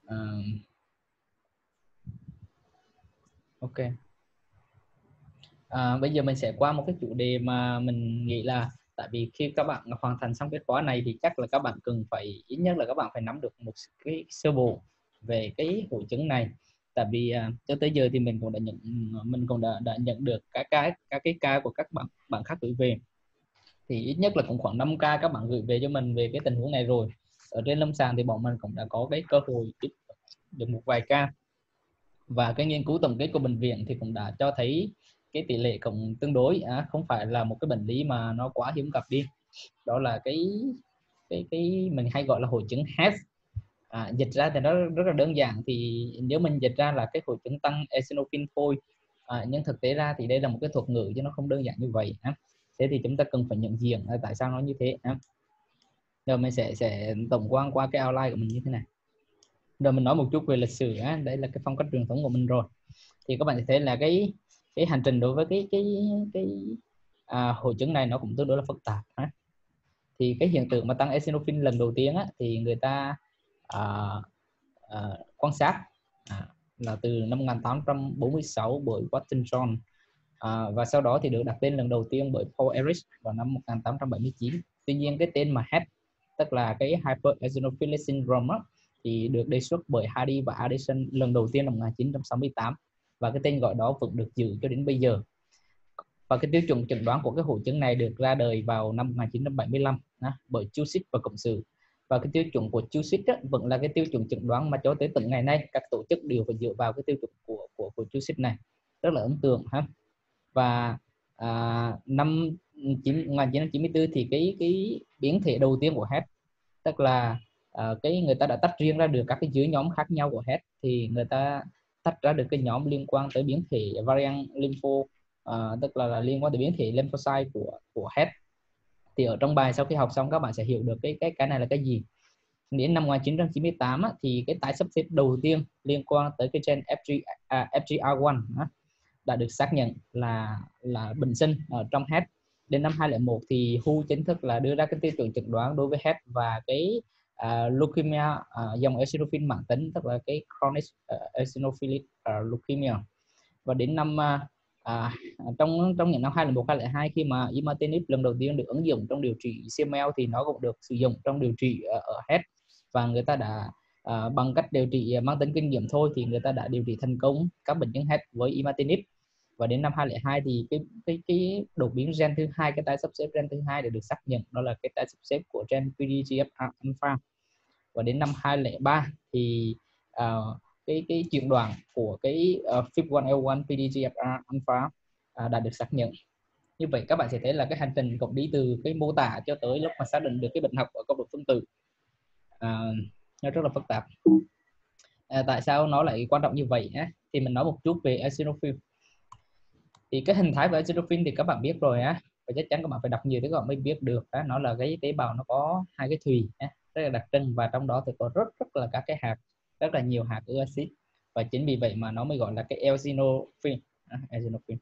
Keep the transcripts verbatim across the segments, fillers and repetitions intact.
uh, ok. À, bây giờ mình sẽ qua một cái chủ đề mà mình nghĩ là tại vì khi các bạn hoàn thành xong cái khóa này thì chắc là các bạn cần phải ít nhất là các bạn phải nắm được một cái sơ bộ về cái hội chứng này. Tại vì à, cho tới giờ thì mình cũng đã nhận mình cũng đã, đã nhận được các cái các cái ca của các bạn bạn khác gửi về, thì ít nhất là cũng khoảng năm ca các bạn gửi về cho mình về cái tình huống này rồi. Ở trên lâm sàng thì bọn mình cũng đã có cái cơ hội được một vài ca, và cái nghiên cứu tổng kết của bệnh viện thì cũng đã cho thấy cái tỷ lệ cũng tương đối à, không phải là một cái bệnh lý mà nó quá hiếm gặp đi. Đó là cái cái cái mình hay gọi là hội chứng H E S. À, dịch ra thì nó rất là đơn giản, thì nếu mình dịch ra là cái hội chứng tăng eosinophil thôi, à, nhưng thực tế ra thì đây là một cái thuật ngữ chứ nó không đơn giản như vậy. À, thế thì chúng ta cần phải nhận diện à, tại sao nó như thế. À, rồi mình sẽ sẽ tổng quan qua cái outline của mình như thế này. Rồi mình nói một chút về lịch sử. À, đây là cái phong cách truyền thống của mình rồi. Thì các bạn thấy là cái cái hành trình đối với cái cái cái à, hội chứng này nó cũng tương đối là phức tạp. À, thì cái hiện tượng mà tăng eosinophil lần đầu tiên á, thì người ta à, à, quan sát à, là từ năm một nghìn tám trăm bốn mươi sáu bởi Watson, à, và sau đó thì được đặt tên lần đầu tiên bởi Paul Ehrlich vào năm một nghìn tám trăm bảy mươi chín. Tuy nhiên cái tên mà H E S, tức là cái Hypereosinophilic Syndrome á, thì được đề xuất bởi Hardy và Addison lần đầu tiên năm một nghìn chín trăm sáu mươi tám, và cái tên gọi đó vẫn được giữ cho đến bây giờ. Và cái tiêu chuẩn chẩn đoán của cái hội chứng này được ra đời vào năm một nghìn chín trăm bảy mươi lăm á, bởi Chusik và cộng sự. Và cái tiêu chuẩn của Chusik vẫn là cái tiêu chuẩn chẩn đoán mà cho tới tận ngày nay các tổ chức đều phải dựa vào cái tiêu chuẩn của của, của Chusik này, rất là ấn tượng ha. Và à, năm một nghìn chín trăm chín mươi tư thì cái cái biến thể đầu tiên của H E S, tức là à, cái người ta đã tách riêng ra được các cái dưới nhóm khác nhau của H E S, thì người ta tách ra được cái nhóm liên quan tới biến thể variant lympho, à, tức là, là liên quan tới biến thể lymphocyte của của H E S. Thì ở trong bài sau khi học xong các bạn sẽ hiểu được cái cái cái này là cái gì. Đến năm một nghìn chín trăm chín mươi tám á, thì cái tái sắp xếp đầu tiên liên quan tới cái gen F G, à, F G R một á, đã được xác nhận là là bệnh sinh ở trong H E S. Đến năm hai không không một thì vê kép chính thức là đưa ra cái tiêu chuẩn chẩn đoán đối với H E S và cái uh, leukemia uh, dòng eosinophil mãn tính, tức là cái chronic uh, eosinophilic uh, leukemia. Và đến năm uh, uh, trong trong những năm hai không không một hai không không hai, khi mà imatinib lần đầu tiên được ứng dụng trong điều trị xê em lờ thì nó cũng được sử dụng trong điều trị uh, ở H E S, và người ta đã uh, bằng cách điều trị mang tính kinh nghiệm thôi thì người ta đã điều trị thành công các bệnh nhân H E S với imatinib. Và đến năm hai không không hai thì cái cái cái đột biến gen thứ hai, cái tái sắp xếp gen thứ hai để được xác nhận, đó là cái tái sắp xếp của gen P D G F R alpha. Và đến năm hai không không ba thì uh, cái cái chuyển đoạn của cái uh, F I P một L một P D G F R alpha uh, đã được xác nhận. Như vậy các bạn sẽ thấy là cái hành trình cũng đi từ cái mô tả cho tới lúc mà xác định được cái bệnh học ở cấp độ phân tử, uh, nó rất là phức tạp. À, tại sao nó lại quan trọng như vậy á? Thì mình nói một chút về eosinophil. Thì cái hình thái của eosinophil thì các bạn biết rồi á, và chắc chắn các bạn phải đọc nhiều để các bạn mới biết được á. Nó là cái tế bào nó có hai cái thùy á, rất là đặc trưng, và trong đó thì có rất rất là các cái hạt, rất là nhiều hạt axit, và chính vì vậy mà nó mới gọi là cái eosinophil. À, eosinophil.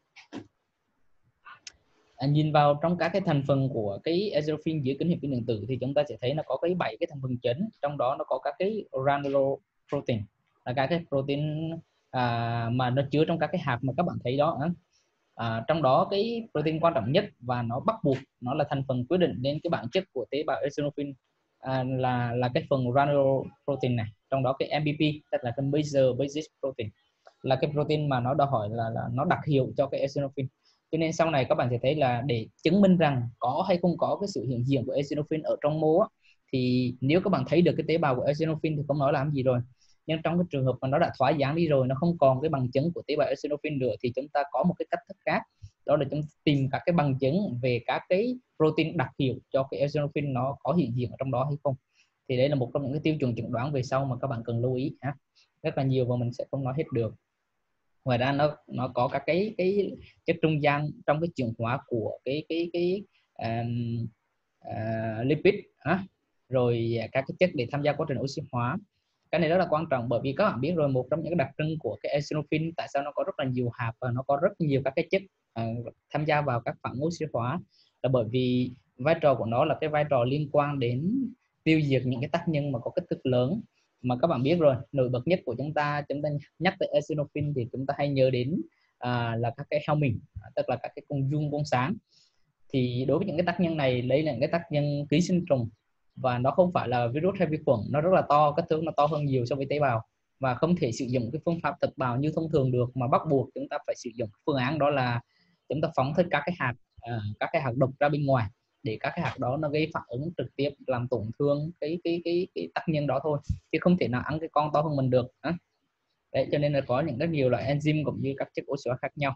À, nhìn vào trong các cái thành phần của cái eosinophil dưới kính hiển vi điện tử thì chúng ta sẽ thấy nó có cái bảy cái thành phần chính, trong đó nó có các cái granuloprotein, là các cái protein à, mà nó chứa trong các cái hạt mà các bạn thấy đó. À, trong đó cái protein quan trọng nhất và nó bắt buộc nó là thành phần quyết định đến cái bản chất của tế bào eosinophil à, là là cái phần granuloprotein này, trong đó cái M B P, tức là cái major basis protein, là cái protein mà nó đòi hỏi là, là nó đặc hiệu cho cái eosinophil. Cho nên sau này các bạn sẽ thấy là để chứng minh rằng có hay không có cái sự hiện diện của eosinophil ở trong mô á, thì nếu các bạn thấy được cái tế bào của eosinophil thì không nói làm gì rồi. Nhưng trong cái trường hợp mà nó đã thoái dáng đi rồi, nó không còn cái bằng chứng của tế bào eosinophil nữa, thì chúng ta có một cái cách thức khác, đó là chúng tìm các cái bằng chứng về các cái protein đặc hiệu cho cái eosinophil nó có hiện diện ở trong đó hay không. Thì đây là một trong những cái tiêu chuẩn chẩn đoán về sau mà các bạn cần lưu ý ha. Rất là nhiều và mình sẽ không nói hết được. Ngoài ra nó nó có các cái cái chất trung gian trong cái chuyển hóa của cái cái cái um, uh, lipid ha, rồi các cái chất để tham gia quá trình oxy hóa. Cái này rất là quan trọng, bởi vì các bạn biết rồi, một trong những đặc trưng của cái eosinophil tại sao nó có rất là nhiều hạt và nó có rất nhiều các cái chất uh, tham gia vào các phản oxy hóa, là bởi vì vai trò của nó là cái vai trò liên quan đến tiêu diệt những cái tác nhân mà có kích thước lớn. mà các bạn biết rồi, nổi bật nhất của chúng ta chúng ta nhắc tới eosinophil thì chúng ta hay nhớ đến à, là các cái helminth, tức là các cái con giun con sáng. Thì đối với những cái tác nhân này, lấy là những cái tác nhân ký sinh trùng và nó không phải là virus hay vi khuẩn, nó rất là to, kích thước nó to hơn nhiều so với tế bào và không thể sử dụng cái phương pháp thực bào như thông thường được, mà bắt buộc chúng ta phải sử dụng phương án đó là chúng ta phóng thích các cái hạt à, các cái hạt độc ra bên ngoài để các cái hạt đó nó gây phản ứng trực tiếp làm tổn thương cái cái cái cái tác nhân đó thôi, chứ không thể nào ăn cái con to hơn mình được. Đấy, cho nên là có những rất nhiều loại enzyme cũng như các chất oxy hóa khác nhau.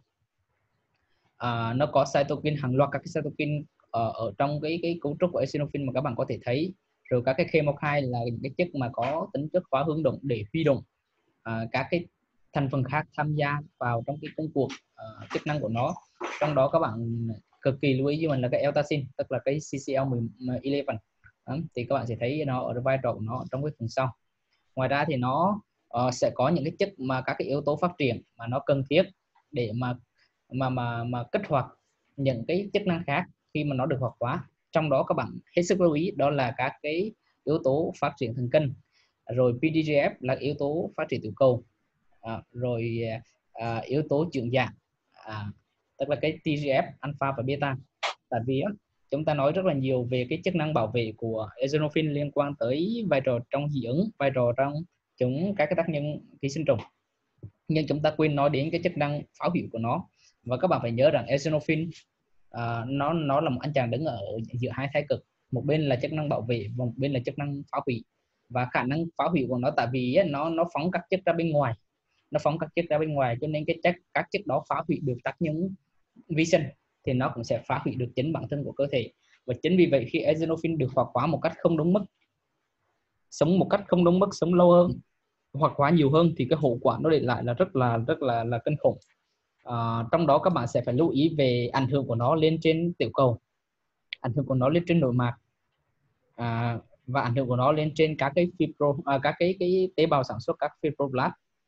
À, nó có cytokine, hàng loạt các cái cytokine ở, ở trong cái cái cấu trúc của eosinophil mà các bạn có thể thấy. Rồi các cái chemokine là những cái chất mà có tính chất khóa hướng động để huy động à, các cái thành phần khác tham gia vào trong cái công cuộc uh, chức năng của nó. Trong đó các bạn cực kỳ lưu ý với mình là cái eutacin, tức là cái C C L mười một. Đó, thì các bạn sẽ thấy nó ở vai trò của nó trong cái phần sau. Ngoài ra thì nó uh, sẽ có những cái chất mà các cái yếu tố phát triển mà nó cần thiết để mà mà mà mà kích hoạt những cái chức năng khác khi mà nó được hoạt hóa. Trong đó các bạn hết sức lưu ý đó là các cái yếu tố phát triển thần kinh, rồi P D G F là yếu tố phát triển tiểu cầu, à, rồi à, yếu tố chuyển dạng, à, tức là cái T G F alpha và beta. Tại vì á, chúng ta nói rất là nhiều về cái chức năng bảo vệ của eosinophil liên quan tới vai trò trong dị ứng, vai trò trong chúng các cái tác nhân ký sinh trùng, nhưng chúng ta quên nói đến cái chức năng phá hủy của nó. Và các bạn phải nhớ rằng eosinophil à, nó nó là một anh chàng đứng ở giữa hai thái cực, một bên là chức năng bảo vệ và một bên là chức năng phá hủy. Và khả năng phá hủy của nó tại vì ấy, nó nó phóng các chất ra bên ngoài, nó phóng các chất ra bên ngoài cho nên cái chất các chất đó phá hủy được tác nhân vi sinh thì nó cũng sẽ phá hủy được chính bản thân của cơ thể. Và chính vì vậy khi eosinophil được hoạt hóa một cách không đúng mức, sống một cách không đúng mức, sống lâu hơn, hoạt hóa nhiều hơn, thì cái hậu quả nó để lại là rất là rất là là kinh khủng. À, trong đó các bạn sẽ phải lưu ý về ảnh hưởng của nó lên trên tiểu cầu, ảnh hưởng của nó lên trên nội mạc, à, và ảnh hưởng của nó lên trên các cái fibro, à, các cái cái tế bào sản xuất các fibroblast.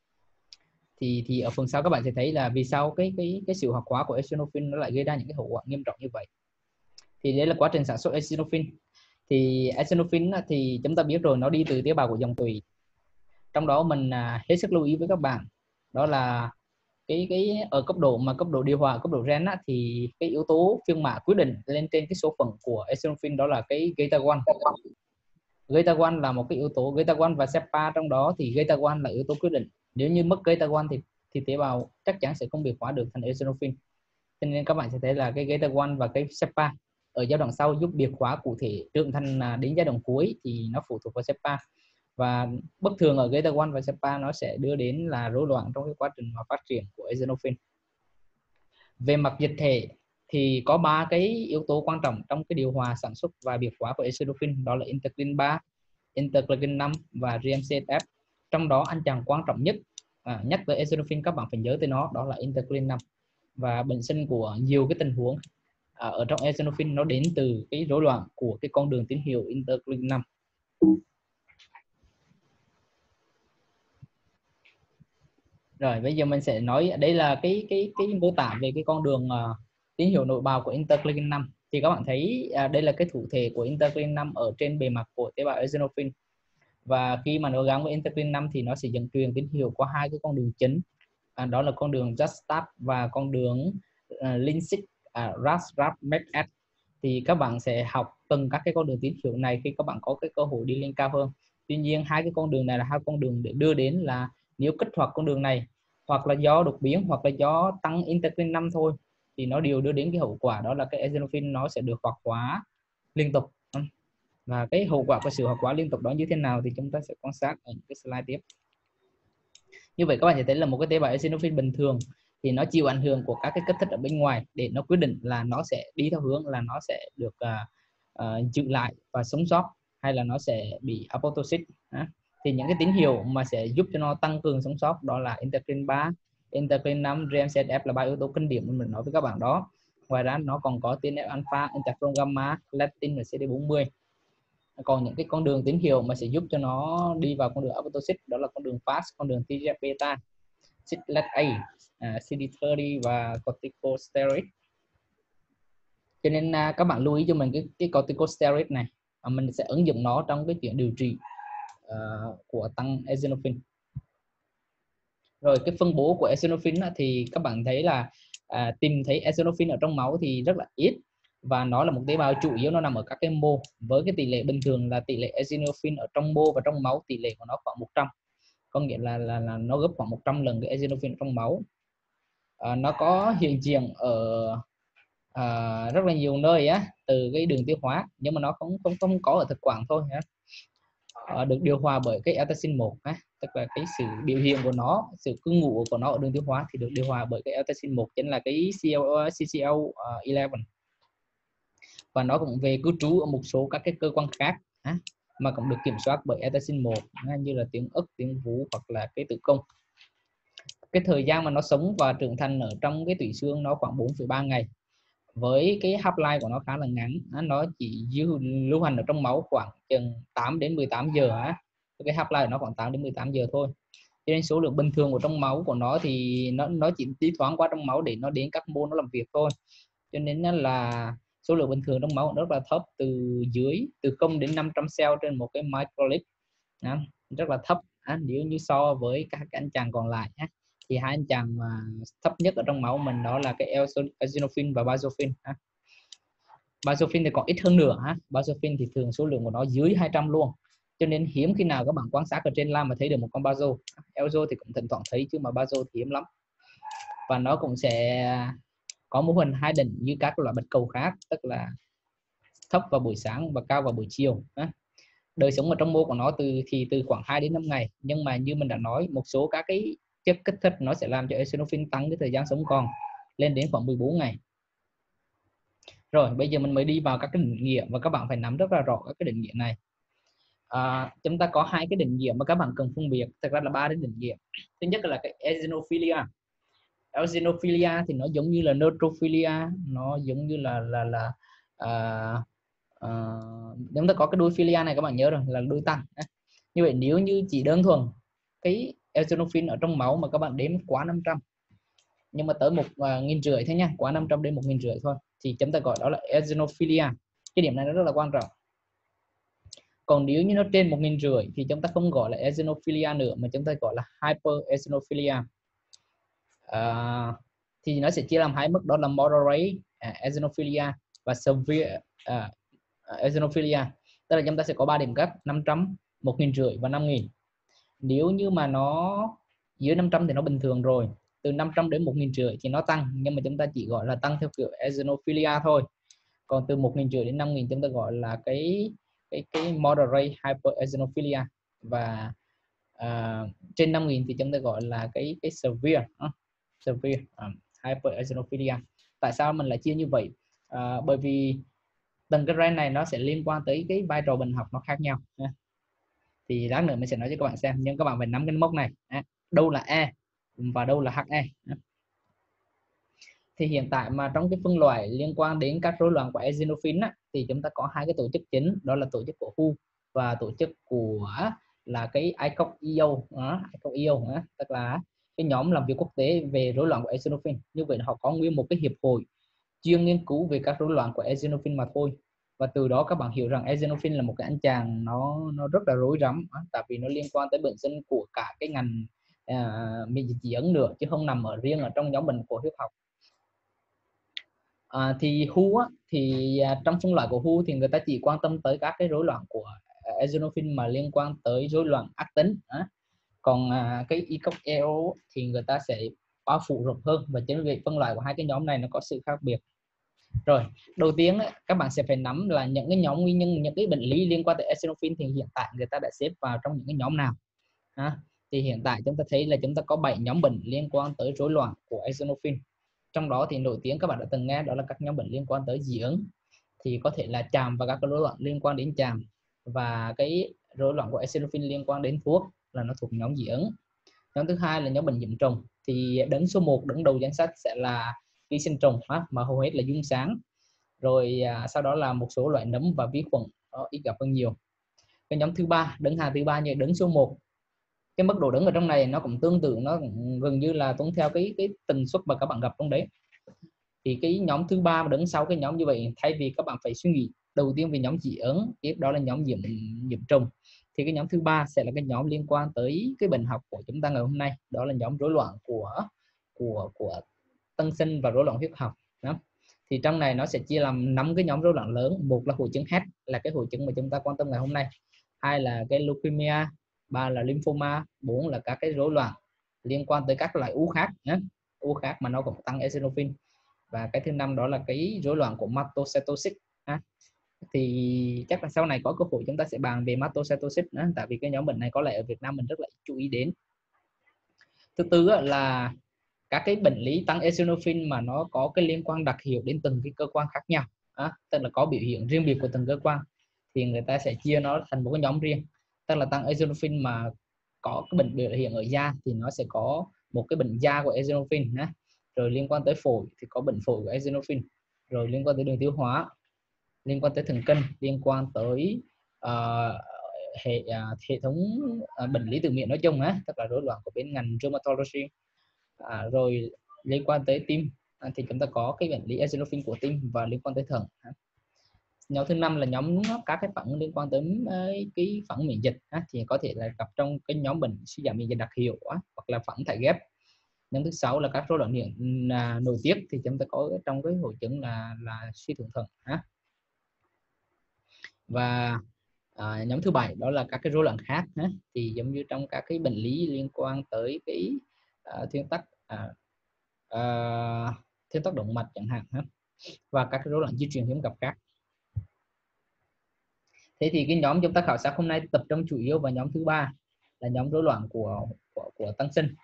Thì thì ở phần sau các bạn sẽ thấy là vì sao cái cái cái sự hoạt hóa của eosinophil nó lại gây ra những cái hậu quả nghiêm trọng như vậy. Thì đấy là quá trình sản xuất eosinophil. Thì eosinophil thì chúng ta biết rồi, nó đi từ tế bào của dòng tủy. Trong đó mình à, hết sức lưu ý với các bạn đó là cái cái ở cấp độ mà cấp độ điều hòa, cấp độ gen á, thì cái yếu tố phiên mã quyết định lên trên cái số phận của eosinophil đó là cái beta một. Beta một là một cái yếu tố, beta một và sepa trong đó thì beta một là yếu tố quyết định. Nếu như mất beta một thì thì tế bào chắc chắn sẽ không biệt hóa được thành eosinophil. Cho nên các bạn sẽ thấy là cái beta một và cái sepa ở giai đoạn sau giúp biệt hóa cụ thể trưởng thành đến giai đoạn cuối thì nó phụ thuộc vào sepa. Và bất thường ở beta một và sepa nó sẽ đưa đến là rối loạn trong cái quá trình mà phát triển của eosinophil. Về mặt dịch thể thì có ba cái yếu tố quan trọng trong cái điều hòa sản xuất và biệt hóa của eosinophil, đó là interleukin ba, interleukin năm và rê em xê ép. Trong đó anh chàng quan trọng nhất à, nhắc tới eosinophil các bạn phải nhớ tới nó, đó là interleukin năm. Và bệnh sinh của nhiều cái tình huống à, ở trong eosinophil nó đến từ cái rối loạn của cái con đường tín hiệu interleukin năm. Rồi bây giờ mình sẽ nói đây là cái cái cái mô tả về cái con đường uh, tín hiệu nội bào của interleukin năm. Thì các bạn thấy uh, đây là cái thủ thể của interleukin năm ở trên bề mặt của tế bào eosinophil. Và khi mà nó gắn với interleukin năm thì nó sẽ dẫn truyền tín hiệu qua hai cái con đường chính. À, đó là con đường JustStart và con đường uh, Linksys uh, RAS-RAP-MET-S. Thì các bạn sẽ học từng các cái con đường tín hiệu này khi các bạn có cái cơ hội đi lên cao hơn. Tuy nhiên hai cái con đường này là hai con đường để đưa đến là nếu kích hoạt con đường này hoặc là do đột biến hoặc là do tăng interleukin năm thôi thì nó đều đưa đến cái hậu quả đó là cái eosinophil nó sẽ được hoạt hóa liên tục. Và cái hậu quả của sự hoạt hóa liên tục đó như thế nào thì chúng ta sẽ quan sát ở những cái slide tiếp. Như vậy các bạn sẽ thấy là một cái tế bào eosinophil bình thường thì nó chịu ảnh hưởng của các cái kích thích ở bên ngoài để nó quyết định là nó sẽ đi theo hướng là nó sẽ được uh, uh, giữ lại và sống sót hay là nó sẽ bị apoptosis. uh. Thì những cái tín hiệu mà sẽ giúp cho nó tăng cường sống sót đó là interleukin ba, interleukin năm, rê em xê ép là ba yếu tố kinh điển mình nói với các bạn đó. Ngoài ra nó còn có tê en ép alpha, interferon gamma, leptin và C D bốn mươi. Còn những cái con đường tín hiệu mà sẽ giúp cho nó đi vào con đường apoptosis đó là con đường fast, con đường T G F beta, Cyclet A, uh, C D ba mươi và corticosteroid. Cho nên uh, các bạn lưu ý cho mình cái, cái corticosteroid này, uh, mình sẽ ứng dụng nó trong cái chuyện điều trị uh, của tăng eosinophil. Rồi cái phân bố của eosinophil thì các bạn thấy là à, tìm thấy eosinophil ở trong máu thì rất là ít, và nó là một tế bào chủ yếu nó nằm ở các cái mô, với cái tỷ lệ bình thường là tỷ lệ eosinophil ở trong mô và trong máu tỷ lệ của nó khoảng một trăm, có nghĩa là là, là nó gấp khoảng một trăm lần cái eosinophil trong máu. À, nó có hiện diện ở à, rất là nhiều nơi á, từ cái đường tiêu hóa, nhưng mà nó không không không có ở thực quản thôi á. À, được điều hòa bởi cái Euthyroid một á, tức là cái sự biểu hiện của nó, sự cư ngụ của nó ở đường tiêu hóa thì được điều hòa bởi cái Euthyroid một, chính là cái C C L mười một, và nó cũng về cư trú ở một số các cái cơ quan khác á, mà cũng được kiểm soát bởi Euthyroid một, như là tuyến ức, tuyến vú hoặc là cái tử cung. Cái thời gian mà nó sống và trưởng thành ở trong cái tủy xương nó khoảng bốn phẩy ba ngày, với cái half-life của nó khá là ngắn, nó chỉ lưu hành ở trong máu khoảng chừng tám đến mười tám giờ á, cái half-life của nó khoảng tám đến mười tám giờ thôi. Cho nên số lượng bình thường của trong máu của nó thì nó nó chỉ tí thoáng qua trong máu để nó đến các mô nó làm việc thôi. Cho nên là số lượng bình thường trong máu rất là thấp, từ dưới từ không đến năm trăm cell trên một cái microliter, rất là thấp nếu như so với các anh chàng còn lại. Thì hai anh chàng mà thấp nhất ở trong máu mình đó là cái eosinophil và basophil. Basophil thì còn ít hơn nữa. Basophil thì thường số lượng của nó dưới hai trăm luôn, cho nên hiếm khi nào các bạn quan sát ở trên lam mà thấy được một con baso. Eoso thì cũng thỉnh thoảng thấy, chứ mà baso thì hiếm lắm. Và nó cũng sẽ có mô hình hai đỉnh như các loại bạch cầu khác, tức là thấp vào buổi sáng và cao vào buổi chiều. Đời sống ở trong mô của nó từ thì từ khoảng hai đến năm ngày, nhưng mà như mình đã nói, một số các cái chất kích thích nó sẽ làm cho eosinophil tăng cái thời gian sống còn lên đến khoảng mười bốn ngày. Rồi bây giờ mình mới đi vào các cái định nghĩa, và các bạn phải nắm rất là rõ các cái định nghĩa này. À, chúng ta có hai cái định nghĩa mà các bạn cần phân biệt, thực ra là ba cái định nghĩa. Thứ nhất là cái eosinophilia. Eosinophilia thì nó giống như là neutrophilia, nó giống như là là là à, à, chúng ta có cái đuôi philia này, các bạn nhớ rồi, là đuôi tăng. Như vậy nếu như chỉ đơn thuần cái eosinophil ở trong máu mà các bạn đếm quá năm trăm, nhưng mà tới một nghìn rưỡi thế nha, quá năm trăm đến một nghìn rưỡi thôi, thì chúng ta gọi đó là eosinophilia. Cái điểm này nó rất là quan trọng. Còn nếu như nó trên một nghìn rưỡi thì chúng ta không gọi là eosinophilia nữa, mà chúng ta gọi là hyper-eosinophilia. À, thì nó sẽ chia làm hai mức, đó là moderate uh, eosinophilia và severe uh, eosinophilia. Tức là chúng ta sẽ có ba điểm cấp: năm trăm, một nghìn rưỡi và năm nghìn. Nếu như mà nó dưới năm trăm thì nó bình thường rồi, từ năm trăm đến một nghìn rưỡi thì nó tăng, nhưng mà chúng ta chỉ gọi là tăng theo kiểu eosinophilia thôi. Còn từ một nghìn rưỡi đến năm nghìn chúng ta gọi là cái cái cái moderate hyper-eosinophilia, và uh, trên năm nghìn thì chúng ta gọi là cái cái severe uh, severe uh, hyper-eosinophilia. Tại sao mình lại chia như vậy? Uh, bởi vì từng cái range này nó sẽ liên quan tới cái vai trò bệnh học nó khác nhau. Thì lát nữa mình sẽ nói cho các bạn xem, nhưng các bạn phải nắm cái mốc này, đâu là E và đâu là hát E. Thì hiện tại mà trong cái phân loại liên quan đến các rối loạn của eosinophil thì chúng ta có hai cái tổ chức chính, đó là tổ chức của vê kép và tổ chức của là cái i xê o xê e o, đó, i xê o xê e o, đó, tức là cái nhóm làm việc quốc tế về rối loạn của eosinophil. Như vậy họ có nguyên một cái hiệp hội chuyên nghiên cứu về các rối loạn của eosinophil mà thôi. Và từ đó các bạn hiểu rằng eosinophil là một cái anh chàng nó nó rất là rối rắm, tại vì nó liên quan tới bệnh sinh của cả cái ngành à, miễn dịch dị ứng nữa, chứ không nằm ở riêng ở trong nhóm bệnh của huyết học. À, thì vê kép á, thì à, trong phân loại của vê kép thì người ta chỉ quan tâm tới các cái rối loạn của eosinophil mà liên quan tới rối loạn ác tính. À. Còn à, cái i xê o xê e o thì người ta sẽ bao phủ rộng hơn, và chính vì phân loại của hai cái nhóm này nó có sự khác biệt. Rồi, đầu tiên các bạn sẽ phải nắm là những cái nhóm nguyên nhân, những cái bệnh lý liên quan tới eosinophil thì hiện tại người ta đã xếp vào trong những cái nhóm nào. À, thì hiện tại chúng ta thấy là chúng ta có bảy nhóm bệnh liên quan tới rối loạn của eosinophil. Trong đó thì nổi tiếng các bạn đã từng nghe, đó là các nhóm bệnh liên quan tới dị ứng, thì có thể là chàm và các rối loạn liên quan đến chàm, và cái rối loạn của eosinophil liên quan đến thuốc là nó thuộc nhóm dị ứng. Nhóm thứ hai là nhóm bệnh nhiễm trùng, thì đứng số một, đứng đầu danh sách sẽ là ký sinh trùng, mà hầu hết là dung sáng. Rồi à, sau đó là một số loại nấm và vi khuẩn, đó, ít gặp hơn nhiều. Cái nhóm thứ ba, đứng hàng thứ ba như đứng số một, cái mức độ đứng ở trong này nó cũng tương tự, nó cũng gần như là tuân theo cái cái tần suất mà các bạn gặp trong đấy. Thì cái nhóm thứ ba mà đứng sau cái nhóm như vậy, thay vì các bạn phải suy nghĩ đầu tiên về nhóm dị ứng, tiếp đó là nhóm nhiễm nhiễm trùng, Thì cái nhóm thứ ba sẽ là cái nhóm liên quan tới cái bệnh học của chúng ta ngày hôm nay, đó là nhóm rối loạn của của của tân sinh và rối loạn huyết học đó. Thì trong này nó sẽ chia làm năm cái nhóm rối loạn lớn. Một là hội chứng H, là cái hội chứng mà chúng ta quan tâm ngày hôm nay. Hai là cái leukemia, ba là lymphoma, bốn là các cái rối loạn liên quan tới các loại u khác nhé, u khác mà nó cũng tăng eosinophil, và cái thứ năm đó là cái rối loạn của mastocytosis. Thì chắc là sau này có cơ hội chúng ta sẽ bàn về mastocytosis nữa, tại vì cái nhóm bệnh này có lẽ ở Việt Nam mình rất là chú ý đến. Thứ tư là các cái bệnh lý tăng eosinophil mà nó có cái liên quan đặc hiệu đến từng cái cơ quan khác nhau, à, tức là có biểu hiện riêng biệt của từng cơ quan, thì người ta sẽ chia nó thành một cái nhóm riêng. Tức là tăng eosinophil mà có cái bệnh biểu hiện ở da thì nó sẽ có một cái bệnh da của eosinophil, à. Rồi liên quan tới phổi thì có bệnh phổi của eosinophil, rồi liên quan tới đường tiêu hóa, liên quan tới thần kinh, liên quan tới uh, hệ uh, hệ thống uh, bệnh lý từ miệng nói chung á, tức là rối loạn của bên ngành rheumatology. À, rồi liên quan tới tim à, thì chúng ta có cái bệnh lý eosinophil của tim và liên quan tới thận. À. Nhóm thứ năm là nhóm các cái phản ứng liên quan tới uh, cái phản ứng miễn dịch, à, thì có thể là gặp trong cái nhóm bệnh suy giảm miễn dịch đặc hiệu à, hoặc là phản ứng thải ghép. Nhóm thứ sáu là các rối loạn điện uh, nội tiết, thì chúng ta có trong cái hội chứng là là suy thượng thận. À. Và à, nhóm thứ bảy đó là các cái rối loạn khác, á. Thì giống như trong các cái bệnh lý liên quan tới cái uh, thuyên tắc à, uh, thuyên tắc động mạch chẳng hạn, á. Và các cái rối loạn di truyền hiếm gặp khác. Thế thì cái nhóm chúng ta khảo sát hôm nay tập trung chủ yếu vào nhóm thứ ba là nhóm rối loạn của của, của tăng sinh,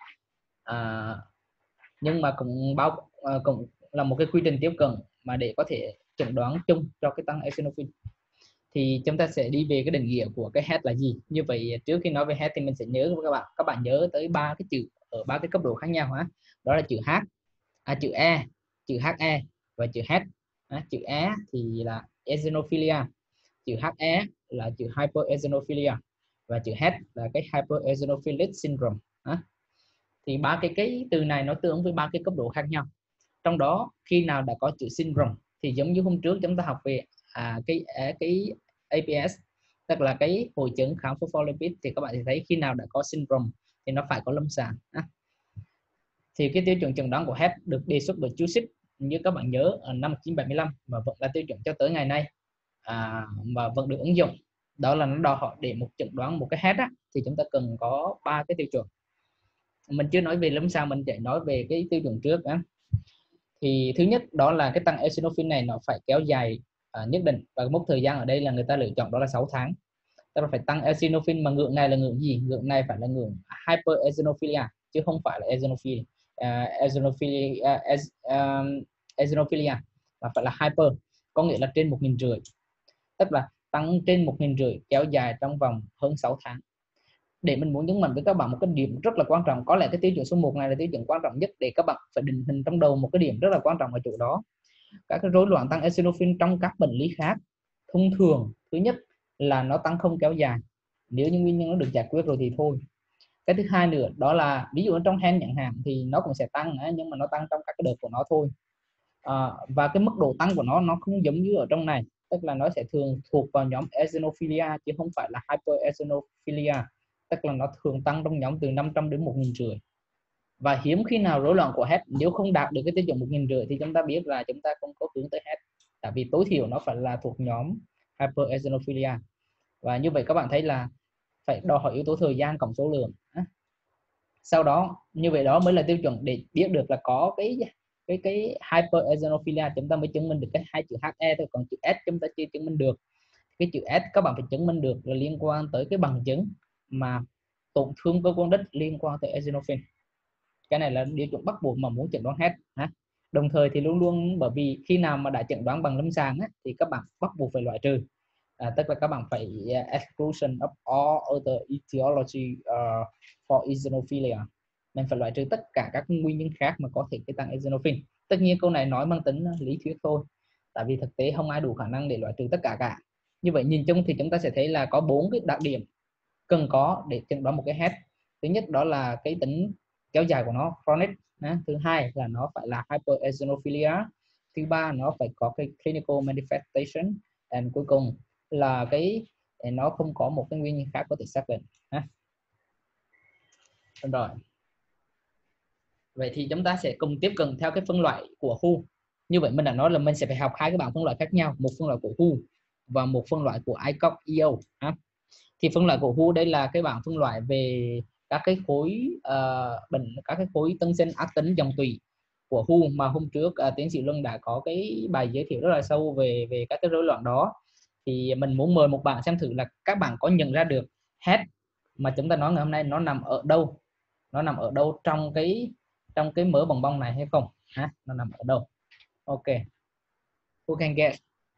à, nhưng mà cũng bao uh, cũng là một cái quy trình tiếp cận mà để có thể chẩn đoán chung cho cái tăng eosinophil. Thì chúng ta sẽ đi về cái định nghĩa của cái H là gì. Như vậy trước khi nói về H thì mình sẽ nhớ các bạn các bạn nhớ tới ba cái chữ ở ba cái cấp độ khác nhau hả? Đó là chữ H, à, chữ E, chữ He và chữ H. À, chữ E thì là eosinophilia, chữ He là chữ hypereosinophilia và chữ H là cái hypereosinophilic syndrome. À, thì ba cái cái từ này nó tương ứng với ba cái cấp độ khác nhau. Trong đó khi nào đã có chữ syndrome thì giống như hôm trước chúng ta học về à, cái cái a pê ét, tức là cái hội chứng kháng phospholipid, thì các bạn sẽ thấy khi nào đã có syndrome thì nó phải có lâm sàng. À. Thì cái tiêu chuẩn chẩn đoán của H được đề xuất bởi Chusik, như các bạn nhớ ở năm một nghìn chín trăm bảy mươi lăm mà vẫn là tiêu chuẩn cho tới ngày nay, à, và vẫn được ứng dụng. Đó là nó đòi hỏi để một chẩn đoán một cái H á, thì chúng ta cần có ba cái tiêu chuẩn. Mình chưa nói về lâm sàng, mình chỉ nói về cái tiêu chuẩn trước á. Thì thứ nhất đó là cái tăng eosinophil này nó phải kéo dài uh, nhất định, và mốc thời gian ở đây là người ta lựa chọn đó là sáu tháng. Tức là phải tăng eosinophil, mà ngưỡng này là ngưỡng gì? Ngưỡng này phải là ngưỡng hypereosinophilia chứ không phải là eosinophilia, uh, eosinophilia, uh, eosinophilia mà phải là hyper, có nghĩa là trên một nghìn rưỡi, tức là tăng trên một nghìn rưỡi kéo dài trong vòng hơn sáu tháng. Để mình muốn nhấn mạnh với các bạn một cái điểm rất là quan trọng, có lẽ cái tiêu chuẩn số một này là tiêu chuẩn quan trọng nhất để các bạn phải định hình trong đầu một cái điểm rất là quan trọng ở chỗ đó. Các cái rối loạn tăng eosinophil trong các bệnh lý khác thông thường, thứ nhất là nó tăng không kéo dài, nếu như nguyên nhân nó được giải quyết rồi thì thôi. Cái thứ hai nữa đó là ví dụ trong hen chẳng hạn thì nó cũng sẽ tăng, nhưng mà nó tăng trong các cái đợt của nó thôi, à, và cái mức độ tăng của nó nó không giống như ở trong này, tức là nó sẽ thường thuộc vào nhóm eosinophilia chứ không phải là hypereosinophilia, tức là nó thường tăng trong nhóm từ năm trăm đến một nghìn rưỡi. Và hiếm khi nào rối loạn của H nếu không đạt được cái tiêu chuẩn một nghìn rưỡi thì chúng ta biết là chúng ta không có hướng tới H, tại vì tối thiểu nó phải là thuộc nhóm hypereosinophilia. Và như vậy các bạn thấy là phải đòi hỏi yếu tố thời gian cộng số lượng. Sau đó như vậy đó mới là tiêu chuẩn để biết được là có cái cái cái hypereosinophilia, chúng ta mới chứng minh được cái hai chữ He thôi, còn chữ S chúng ta chưa chứng minh được. Cái chữ S các bạn phải chứng minh được là liên quan tới cái bằng chứng mà tổn thương cơ quan đất liên quan tới eosinophil. Cái này là điều chuẩn bắt buộc mà muốn chẩn đoán H. Đồng thời thì luôn luôn, bởi vì khi nào mà đã chẩn đoán bằng lâm sàng á, thì các bạn bắt buộc phải loại trừ, à, tức là các bạn phải uh, exclusion of all other etiology uh, for eosinophilia. Mình phải loại trừ tất cả các nguyên nhân khác mà có thể cái tăng eosinophil. Tất nhiên câu này nói mang tính lý thuyết thôi, tại vì thực tế không ai đủ khả năng để loại trừ tất cả cả. Như vậy nhìn chung thì chúng ta sẽ thấy là có bốn cái đặc điểm cần có để chẩn đoán một cái H. Thứ nhất đó là cái tính kéo dài của nó, chronic. Thứ hai là nó phải là hypereosinophilia. Thứ ba nó phải có cái clinical manifestation. And cuối cùng là cái để nó không có một cái nguyên nhân khác có thể xác định ha. Rồi, vậy thì chúng ta sẽ cùng tiếp cận theo cái phân loại của who. Như vậy mình đã nói là mình sẽ phải học hai cái bảng phân loại khác nhau, một phân loại của who và một phân loại của i cóc e o ha. Thì phân loại của who đây là cái bảng phân loại về các cái khối uh, bệnh, các cái khối tân sinh ác tính dòng tủy của who mà hôm trước uh, tiến sĩ Luân đã có cái bài giới thiệu rất là sâu về về các cái rối loạn đó. Thì mình muốn mời một bạn xem thử là các bạn có nhận ra được head mà chúng ta nói ngày hôm nay nó nằm ở đâu, nó nằm ở đâu trong cái trong cái mớ bong bong này hay không ha, nó nằm ở đâu. Ok, who can guess?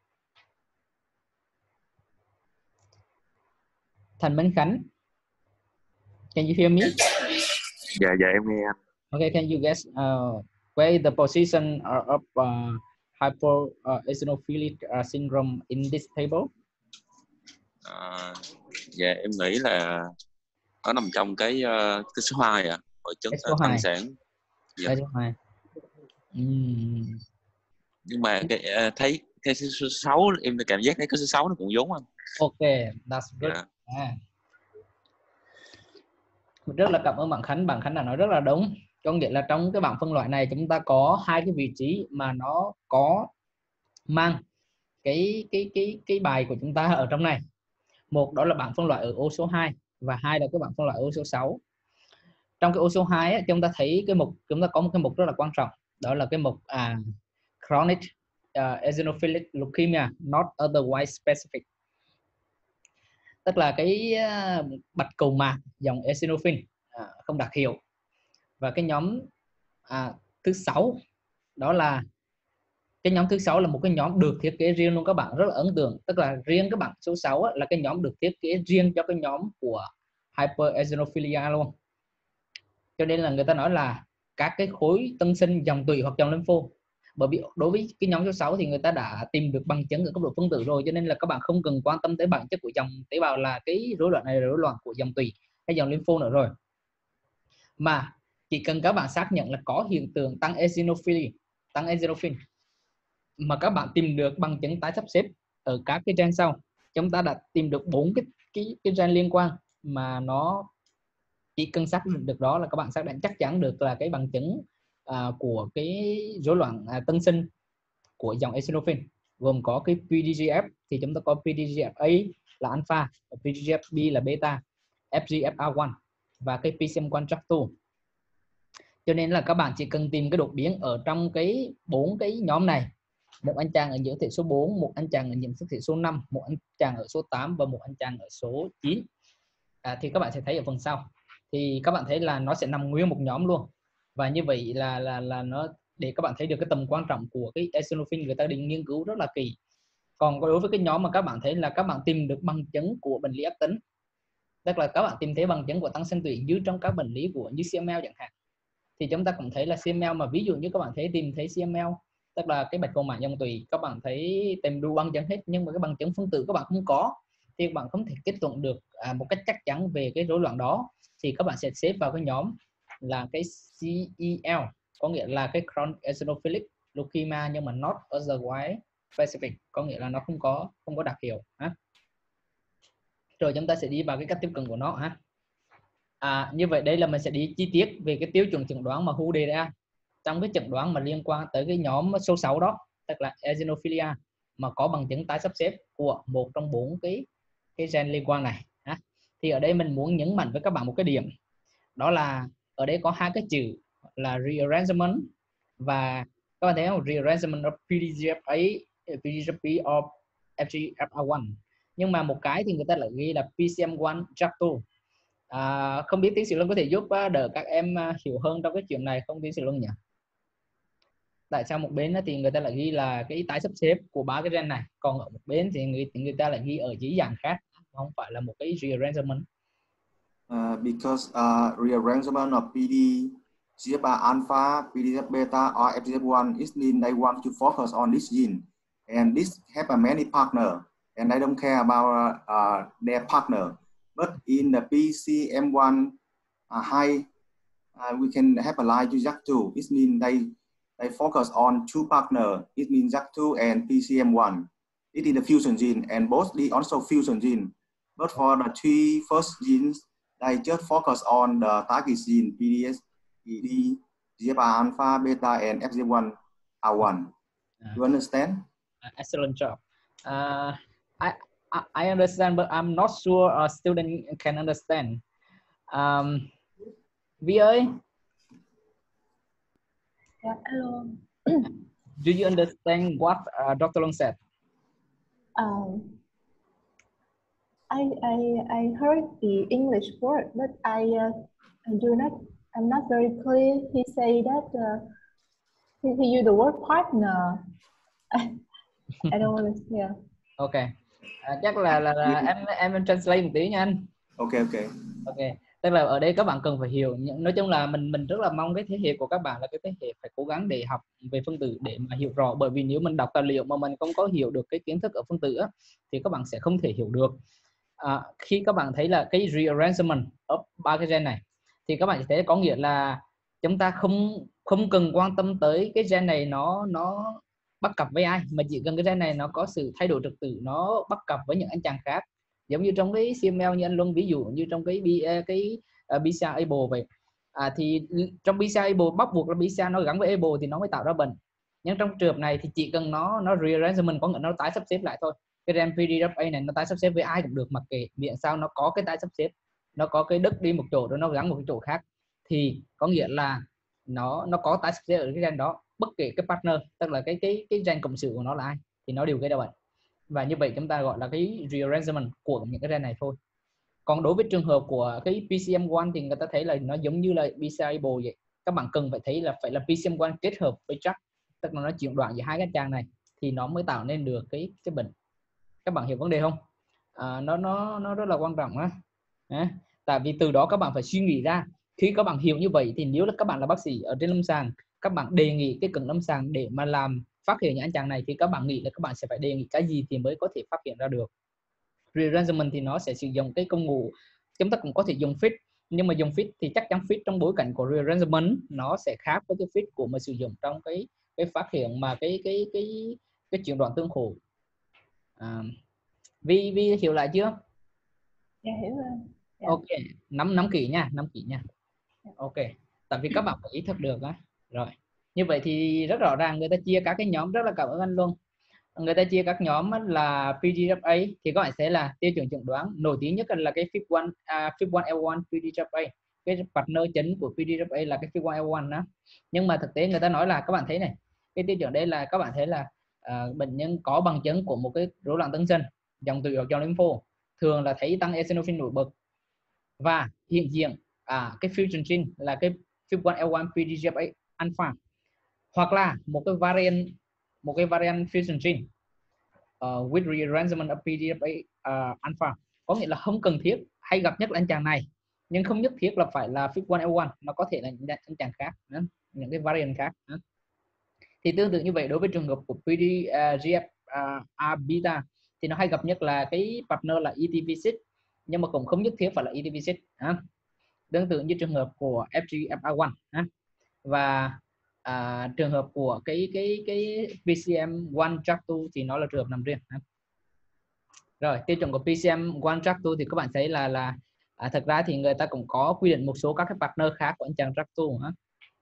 Thành Minh Khánh, can you hear me? Dạ dạ em nghe anh. Okay, can you guess uh, where is the position of uh, hypereosinophilic uh, syndrome in this table? À, dạ em nghĩ là nó nằm trong cái uh, cái số hai ạ, à, hội chứng uh, tăng sản. Dạ. Cái số hai. Uhm. Nhưng mà cái uh, thấy cái số sáu em cảm giác thấy cái số sáu nó cũng giống anh. Ok, that's good. Yeah. À. Rất là cảm ơn bạn Khánh, bạn Khánh đã nói rất là đúng. Có nghĩa là trong cái bảng phân loại này chúng ta có hai cái vị trí mà nó có mang cái cái cái cái bài của chúng ta ở trong này. Một đó là bảng phân loại ở ô số hai và hai là cái bảng phân loại ở ô số sáu. Trong cái ô số hai ấy, chúng ta thấy cái mục, chúng ta có một cái mục rất là quan trọng, đó là cái mục à, chronic uh, eosinophilic leukemia not otherwise specific, tức là cái uh, bạch cầu mạc dòng eosinophil uh, không đặc hiệu. Và cái nhóm à, thứ sáu, đó là cái nhóm thứ sáu là một cái nhóm được thiết kế riêng luôn các bạn, rất là ấn tượng. Tức là riêng các bạn số sáu á, là cái nhóm được thiết kế riêng cho cái nhóm của hypereosinophilia luôn. Cho nên là người ta nói là các cái khối tân sinh dòng tủy hoặc dòng lympho. Bởi vì đối với cái nhóm số sáu thì người ta đã tìm được bằng chứng ở cấp độ phân tử rồi, cho nên là các bạn không cần quan tâm tới bản chất của dòng tế bào là cái rối loạn này là rối loạn của dòng tủy hay dòng lympho nữa rồi. Mà chỉ cần các bạn xác nhận là có hiện tượng tăng eosinophil, tăng eosinophil mà các bạn tìm được bằng chứng tái sắp xếp ở các cái gen sau. Chúng ta đã tìm được bốn cái cái cái gen liên quan mà nó chỉ cần xác định được đó là các bạn xác định chắc chắn được là cái bằng chứng à, của cái rối loạn à, tân sinh của dòng eosinophil, gồm có cái pê đê giê ép thì chúng ta có pê đê giê ép A là alpha, pê đê giê ép B là beta, ép giê ép rờ một và cái pê xê em một Track hai. Cho nên là các bạn chỉ cần tìm cái đột biến ở trong cái bốn cái nhóm này, một anh chàng ở nhiễm thể số bốn, một anh chàng ở nhiễm thể số năm, một anh chàng ở số tám và một anh chàng ở số chín, à, thì các bạn sẽ thấy ở phần sau. Thì các bạn thấy là nó sẽ nằm nguyên một nhóm luôn. Và như vậy là là là nó để các bạn thấy được cái tầm quan trọng của cái eosinophil, người ta định nghiên cứu rất là kỳ. Còn đối với cái nhóm mà các bạn thấy là các bạn tìm được bằng chứng của bệnh lý ác tính, tức là các bạn tìm thấy bằng chứng của tăng sinh tủy như trong các bệnh lý của như xê em lờ chẳng hạn, thì chúng ta cũng thấy là xê em lờ mà ví dụ như các bạn thấy tìm thấy xê em lờ, tức là cái bạch cầu mạc dòng tủy, các bạn thấy tìm đủ bằng chứng hết nhưng mà cái bằng chứng phân tử các bạn không có, thì các bạn không thể kết luận được à, một cách chắc chắn về cái rối loạn đó, thì các bạn sẽ xếp vào cái nhóm là cái xê e lờ, có nghĩa là cái chronic eosinophilic leukemia nhưng mà not otherwise specific, có nghĩa là nó không có không có đặc hiệu ha. Rồi chúng ta sẽ đi vào cái cách tiếp cận của nó ha. À, như vậy đây là mình sẽ đi chi tiết về cái tiêu chuẩn chẩn đoán mà who đề ra trong cái chẩn đoán mà liên quan tới cái nhóm số sáu đó, tức là eosinophilia mà có bằng chứng tái sắp xếp của một trong bốn cái cái gen liên quan này ha. Thì ở đây mình muốn nhấn mạnh với các bạn một cái điểm, đó là ở đây có hai cái chữ là rearrangement và các bạn thấy không, rearrangement of pê đê giê ép A, pê đê giê ép B or ép giê ép rờ một, nhưng mà một cái thì người ta lại ghi là pê xê em một Track hai. À, không biết tiến sĩ Luân có thể giúp đỡ các em hiểu hơn trong cái chuyện này không tiến sĩ Luân nhỉ? Tại sao một bên thì người ta lại ghi là cái tái sắp xếp của ba cái gen này, còn ở một bên thì người, người ta lại ghi ở dưới dạng khác, không phải là một cái rearrangement? Uh, because uh, rearrangement of pê đê giê ép rờ alpha, pê đê giê ép beta or ép giê ép một is mean they want to focus on this gene and this have a many partner and they don't care about uh, their partner. But in the pê xê em một uh, high, uh, we can have a line to J A K two. It means they they focus on two partner. It means J A K two and pê xê em một. It is the fusion gene, and both the also fusion gene. But for the three first genes, they just focus on the target gene P D S, P D, G F R alpha, beta, and F G F one R one. You understand? Uh, excellent job. Uh, I, I I understand, but I'm not sure a student can understand. Um, Vi ơi. Yeah, hello. Do you understand what uh, Doctor Long said? Um, I I I heard the English word, but I uh, I do not. I'm not very clear. He say that uh, he, he used the word partner. I, I don't understand. Okay. À, chắc là là, là em em em translate một tí nha anh. Okay, okay. Okay. Tức là ở đây các bạn cần phải hiểu, nói chung là mình mình rất là mong cái thế hệ của các bạn là cái thế hệ phải cố gắng để học về phân tử để mà hiểu rõ, bởi vì nếu mình đọc tài liệu mà mình không có hiểu được cái kiến thức ở phân tử á, thì các bạn sẽ không thể hiểu được. À, khi các bạn thấy là cái rearrangement ở ba cái gen này thì các bạn sẽ thấy có nghĩa là chúng ta không không cần quan tâm tới cái gen này nó nó bắt cặp với ai, mà chỉ cần cái gen này nó có sự thay đổi trật tự, nó bắt cặp với những anh chàng khác, giống như trong cái xê em lờ như anh Luân ví dụ, như trong cái cái uh, bê xê a able vậy. À, thì trong bê xê a able bắt buộc là bê xê a nó gắn với able thì nó mới tạo ra bệnh, nhưng trong trường hợp này thì chỉ cần nó nó rearrangement, có nghĩa nó tái sắp xếp lại thôi. Cái gen pê đê ép a này nó tái sắp xếp với ai cũng được, mặc kệ miễn sao nó có cái tái sắp xếp, nó có cái đứt đi một chỗ rồi nó gắn một cái chỗ khác, thì có nghĩa là nó nó có tái sắp xếp ở cái gen đó, bất kể cái partner, tức là cái cái cái gen cộng sự của nó là ai thì nó đều gây ra bệnh. Và như vậy chúng ta gọi là cái rearrangement của những cái gen này thôi. Còn đối với trường hợp của cái pê xê em một thì người ta thấy là nó giống như là bê xê a able vậy. Các bạn cần phải thấy là phải là pê xê em một kết hợp với Jack, tức là nó chuyển đoạn giữa hai cái trang này thì nó mới tạo nên được cái cái bệnh. Các bạn hiểu vấn đề không? À, nó nó nó rất là quan trọng đó. À, tại vì từ đó các bạn phải suy nghĩ ra, khi các bạn hiểu như vậy thì nếu là các bạn là bác sĩ ở trên lâm sàng, các bạn đề nghị cái cận lâm sàng để mà làm phát hiện những anh chàng này thì các bạn nghĩ là các bạn sẽ phải đề nghị cái gì thì mới có thể phát hiện ra được. Rearrangement thì nó sẽ sử dụng cái công cụ, chúng ta cũng có thể dùng fit, nhưng mà dùng fit thì chắc chắn fit trong bối cảnh của rearrangement nó sẽ khác với cái fit của mà sử dụng trong cái cái phát hiện mà cái cái cái cái chuyển đoạn tương khổ. À, Vi Vi hiểu lại chưa? Dạ hiểu rồi. Dạ. Ok, nắm nắm kỹ nha, nắm kỹ nha. Ok, tại vì các bạn phải ý thức được á. Rồi, như vậy thì rất rõ ràng người ta chia các cái nhóm, rất là cảm ơn anh luôn. Người ta chia các nhóm là pê đê ép a thì các bạn sẽ là tiêu chuẩn chẩn đoán nổi tiếng nhất là cái F I P một uh, F I P one L one pê đê ép a. Cái partner chính của pê đê ép a là cái F I P one L one đó. Nhưng mà thực tế người ta nói là các bạn thấy này, cái tiêu chuẩn đây là các bạn thấy là uh, bệnh nhân có bằng chứng của một cái rối loạn tăng sinh dòng tụy hoặc dòng lympho, thường là thấy tăng eosinophil nổi bật và hiện diện à, cái fusion gene là cái F I P one L one pê đê ép a alpha, hoặc là một cái variant một cái variant fusion gene uh, with rearrangement of pê đê ép a uh, alpha, có nghĩa là không cần thiết, hay gặp nhất là anh chàng này, nhưng không nhất thiết là phải là F I P one L one, nó có thể là những anh chàng khác, những cái variant khác. Thì tương tự như vậy đối với trường hợp của pê đê G F R beta thì nó hay gặp nhất là cái partner là E T V sáu, nhưng mà cũng không nhất thiết phải là E T V sáu. Tương tự như trường hợp của F G F R one và à, trường hợp của cái cái cái P C M one track two thì nó là trường hợp nằm riêng. Rồi tiêu chuẩn của P C M one track two thì các bạn thấy là là à, thật ra thì người ta cũng có quy định một số các cái partner khác của anh chàng track two. Ha?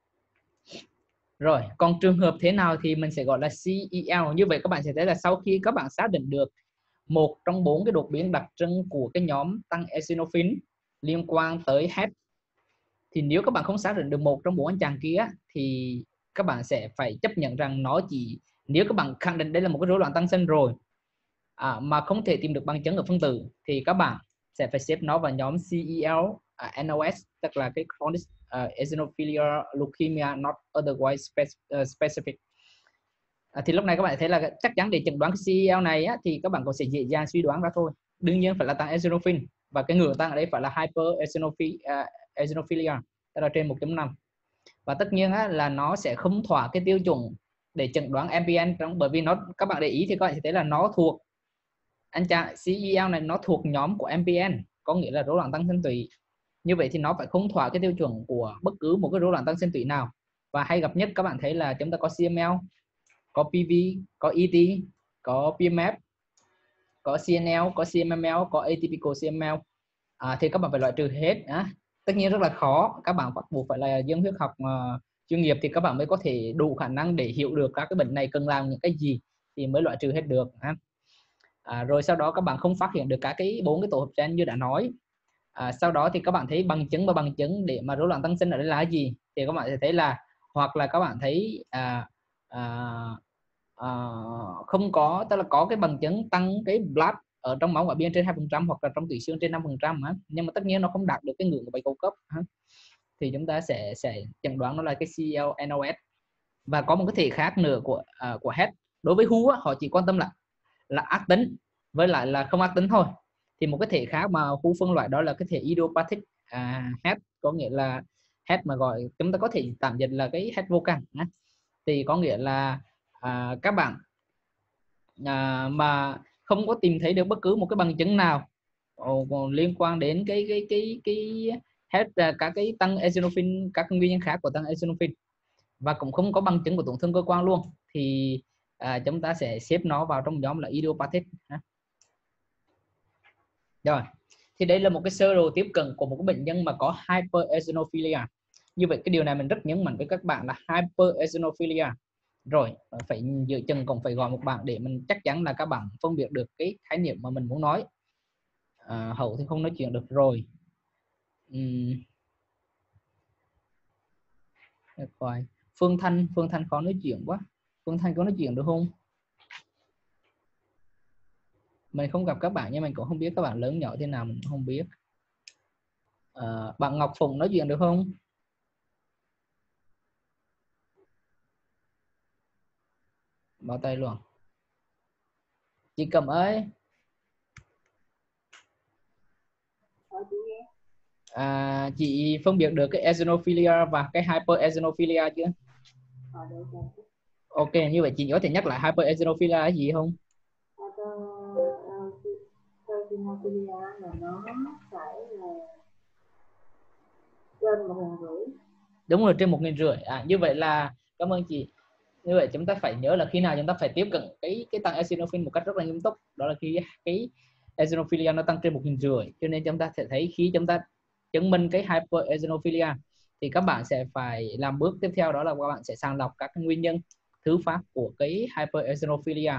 Rồi còn trường hợp thế nào thì mình sẽ gọi là C E L. Như vậy các bạn sẽ thấy là sau khi các bạn xác định được một trong bốn cái đột biến đặc trưng của cái nhóm tăng eosinophil liên quan tới H, thì nếu các bạn không xác định được một trong bốn anh chàng kia thì các bạn sẽ phải chấp nhận rằng nó chỉ, nếu các bạn khẳng định đây là một cái rối loạn tăng sinh rồi à, mà không thể tìm được bằng chứng ở phân tử thì các bạn sẽ phải xếp nó vào nhóm C E L uh, N O S, tức là cái chronic uh, eosinophilia leukemia not otherwise spec uh, specific. À, thì lúc này các bạn thấy là chắc chắn để chẩn đoán cái C E L này á, thì các bạn cũng sẽ dễ dàng suy đoán ra thôi. Đương nhiên phải là tăng eosinophil, và cái ngưỡng tăng ở đây phải là hyper eosinophilia, uh, eosinophilia tức là trên một chấm năm. Và tất nhiên á, là nó sẽ không thỏa cái tiêu chuẩn để chẩn đoán M P N trong, bởi vì nó, các bạn để ý thì các bạn sẽ thấy là nó thuộc anh chàng C E L này, nó thuộc nhóm của M P N, có nghĩa là rối loạn tăng sinh tụy. Như vậy thì nó phải không thỏa cái tiêu chuẩn của bất cứ một cái rối loạn tăng sinh tụy nào. Và hay gặp nhất các bạn thấy là chúng ta có C M L, có P V, có E T, có P M F, có xê en lờ, có xê em em lờ, có atypical xê em em lờ, à, thì các bạn phải loại trừ hết. À, tất nhiên rất là khó, các bạn bắt buộc phải là dân huyết học uh, chuyên nghiệp thì các bạn mới có thể đủ khả năng để hiểu được các cái bệnh này cần làm những cái gì thì mới loại trừ hết được. À. À, rồi sau đó các bạn không phát hiện được các cái bốn cái tổ hợp gen như đã nói. À, sau đó thì các bạn thấy bằng chứng và bằng chứng để mà rối loạn tăng sinh ở đây là gì, thì các bạn sẽ thấy là hoặc là các bạn thấy à, à, à, không có, tức là có cái bằng chứng tăng cái blood ở trong máu ngoại biên trên hai phần trăm hoặc là trong tủy xương trên năm phần trăm, nhưng mà tất nhiên nó không đạt được cái ngưỡng của bệnh cầu cấp ha. Thì chúng ta sẽ sẽ chẩn đoán nó là cái xê lờ en o ét. Và có một cái thể khác nữa của uh, của hát. Đối với hú họ chỉ quan tâm là là ác tính với lại là không ác tính thôi. Thì một cái thể khác mà hú phân loại đó là cái thể idiopathic uh, hát, có nghĩa là hát mà gọi chúng ta có thể tạm dịch là cái hát vô căn. Thì có nghĩa là uh, các bạn uh, mà không có tìm thấy được bất cứ một cái bằng chứng nào uh, liên quan đến cái cái cái cái hết uh, các cái tăng eosinophil, các nguyên nhân khác của tăng eosinophil, và cũng không có bằng chứng của tổn thương cơ quan luôn, thì à, chúng ta sẽ xếp nó vào trong nhóm là idiopathic. Rồi, thì đây là một cái sơ đồ tiếp cận của một cái bệnh nhân mà có hypereosinophilia. Như vậy cái điều này mình rất nhấn mạnh với các bạn là hypereosinophilia. Rồi, phải dự chừng còn phải gọi một bạn để mình chắc chắn là các bạn phân biệt được cái khái niệm mà mình muốn nói. À, Hậu thì không nói chuyện được rồi. Uhm. Phương Thanh, Phương Thanh khó nói chuyện quá. Phương Thanh có nói chuyện được không? Mình không gặp các bạn nhưng mình cũng không biết các bạn lớn nhỏ thế nào, mình không biết. À, bạn Ngọc Phụng nói chuyện được không? Bỏ tay luôn. Chị Cẩm ơi. À, chị phân biệt được cái eosinophilia và cái hypereosinophilia chưa? Ok, như vậy chị có thể nhắc lại hypereosinophilia là gì không? Hypereosinophilia là nó phải là trên một nghìn rưỡi. Đúng rồi, trên một nghìn rưỡi. À, như vậy là cảm ơn chị. Như vậy chúng ta phải nhớ là khi nào chúng ta phải tiếp cận cái cái tăng eosinophil một cách rất là nghiêm túc, đó là khi cái eosinophilia nó tăng trên một nghìn rưỡi. Cho nên chúng ta sẽ thấy khi chúng ta chứng minh cái hypereosinophilia thì các bạn sẽ phải làm bước tiếp theo, đó là các bạn sẽ sàng lọc các nguyên nhân thứ phát của cái hypereosinophilia.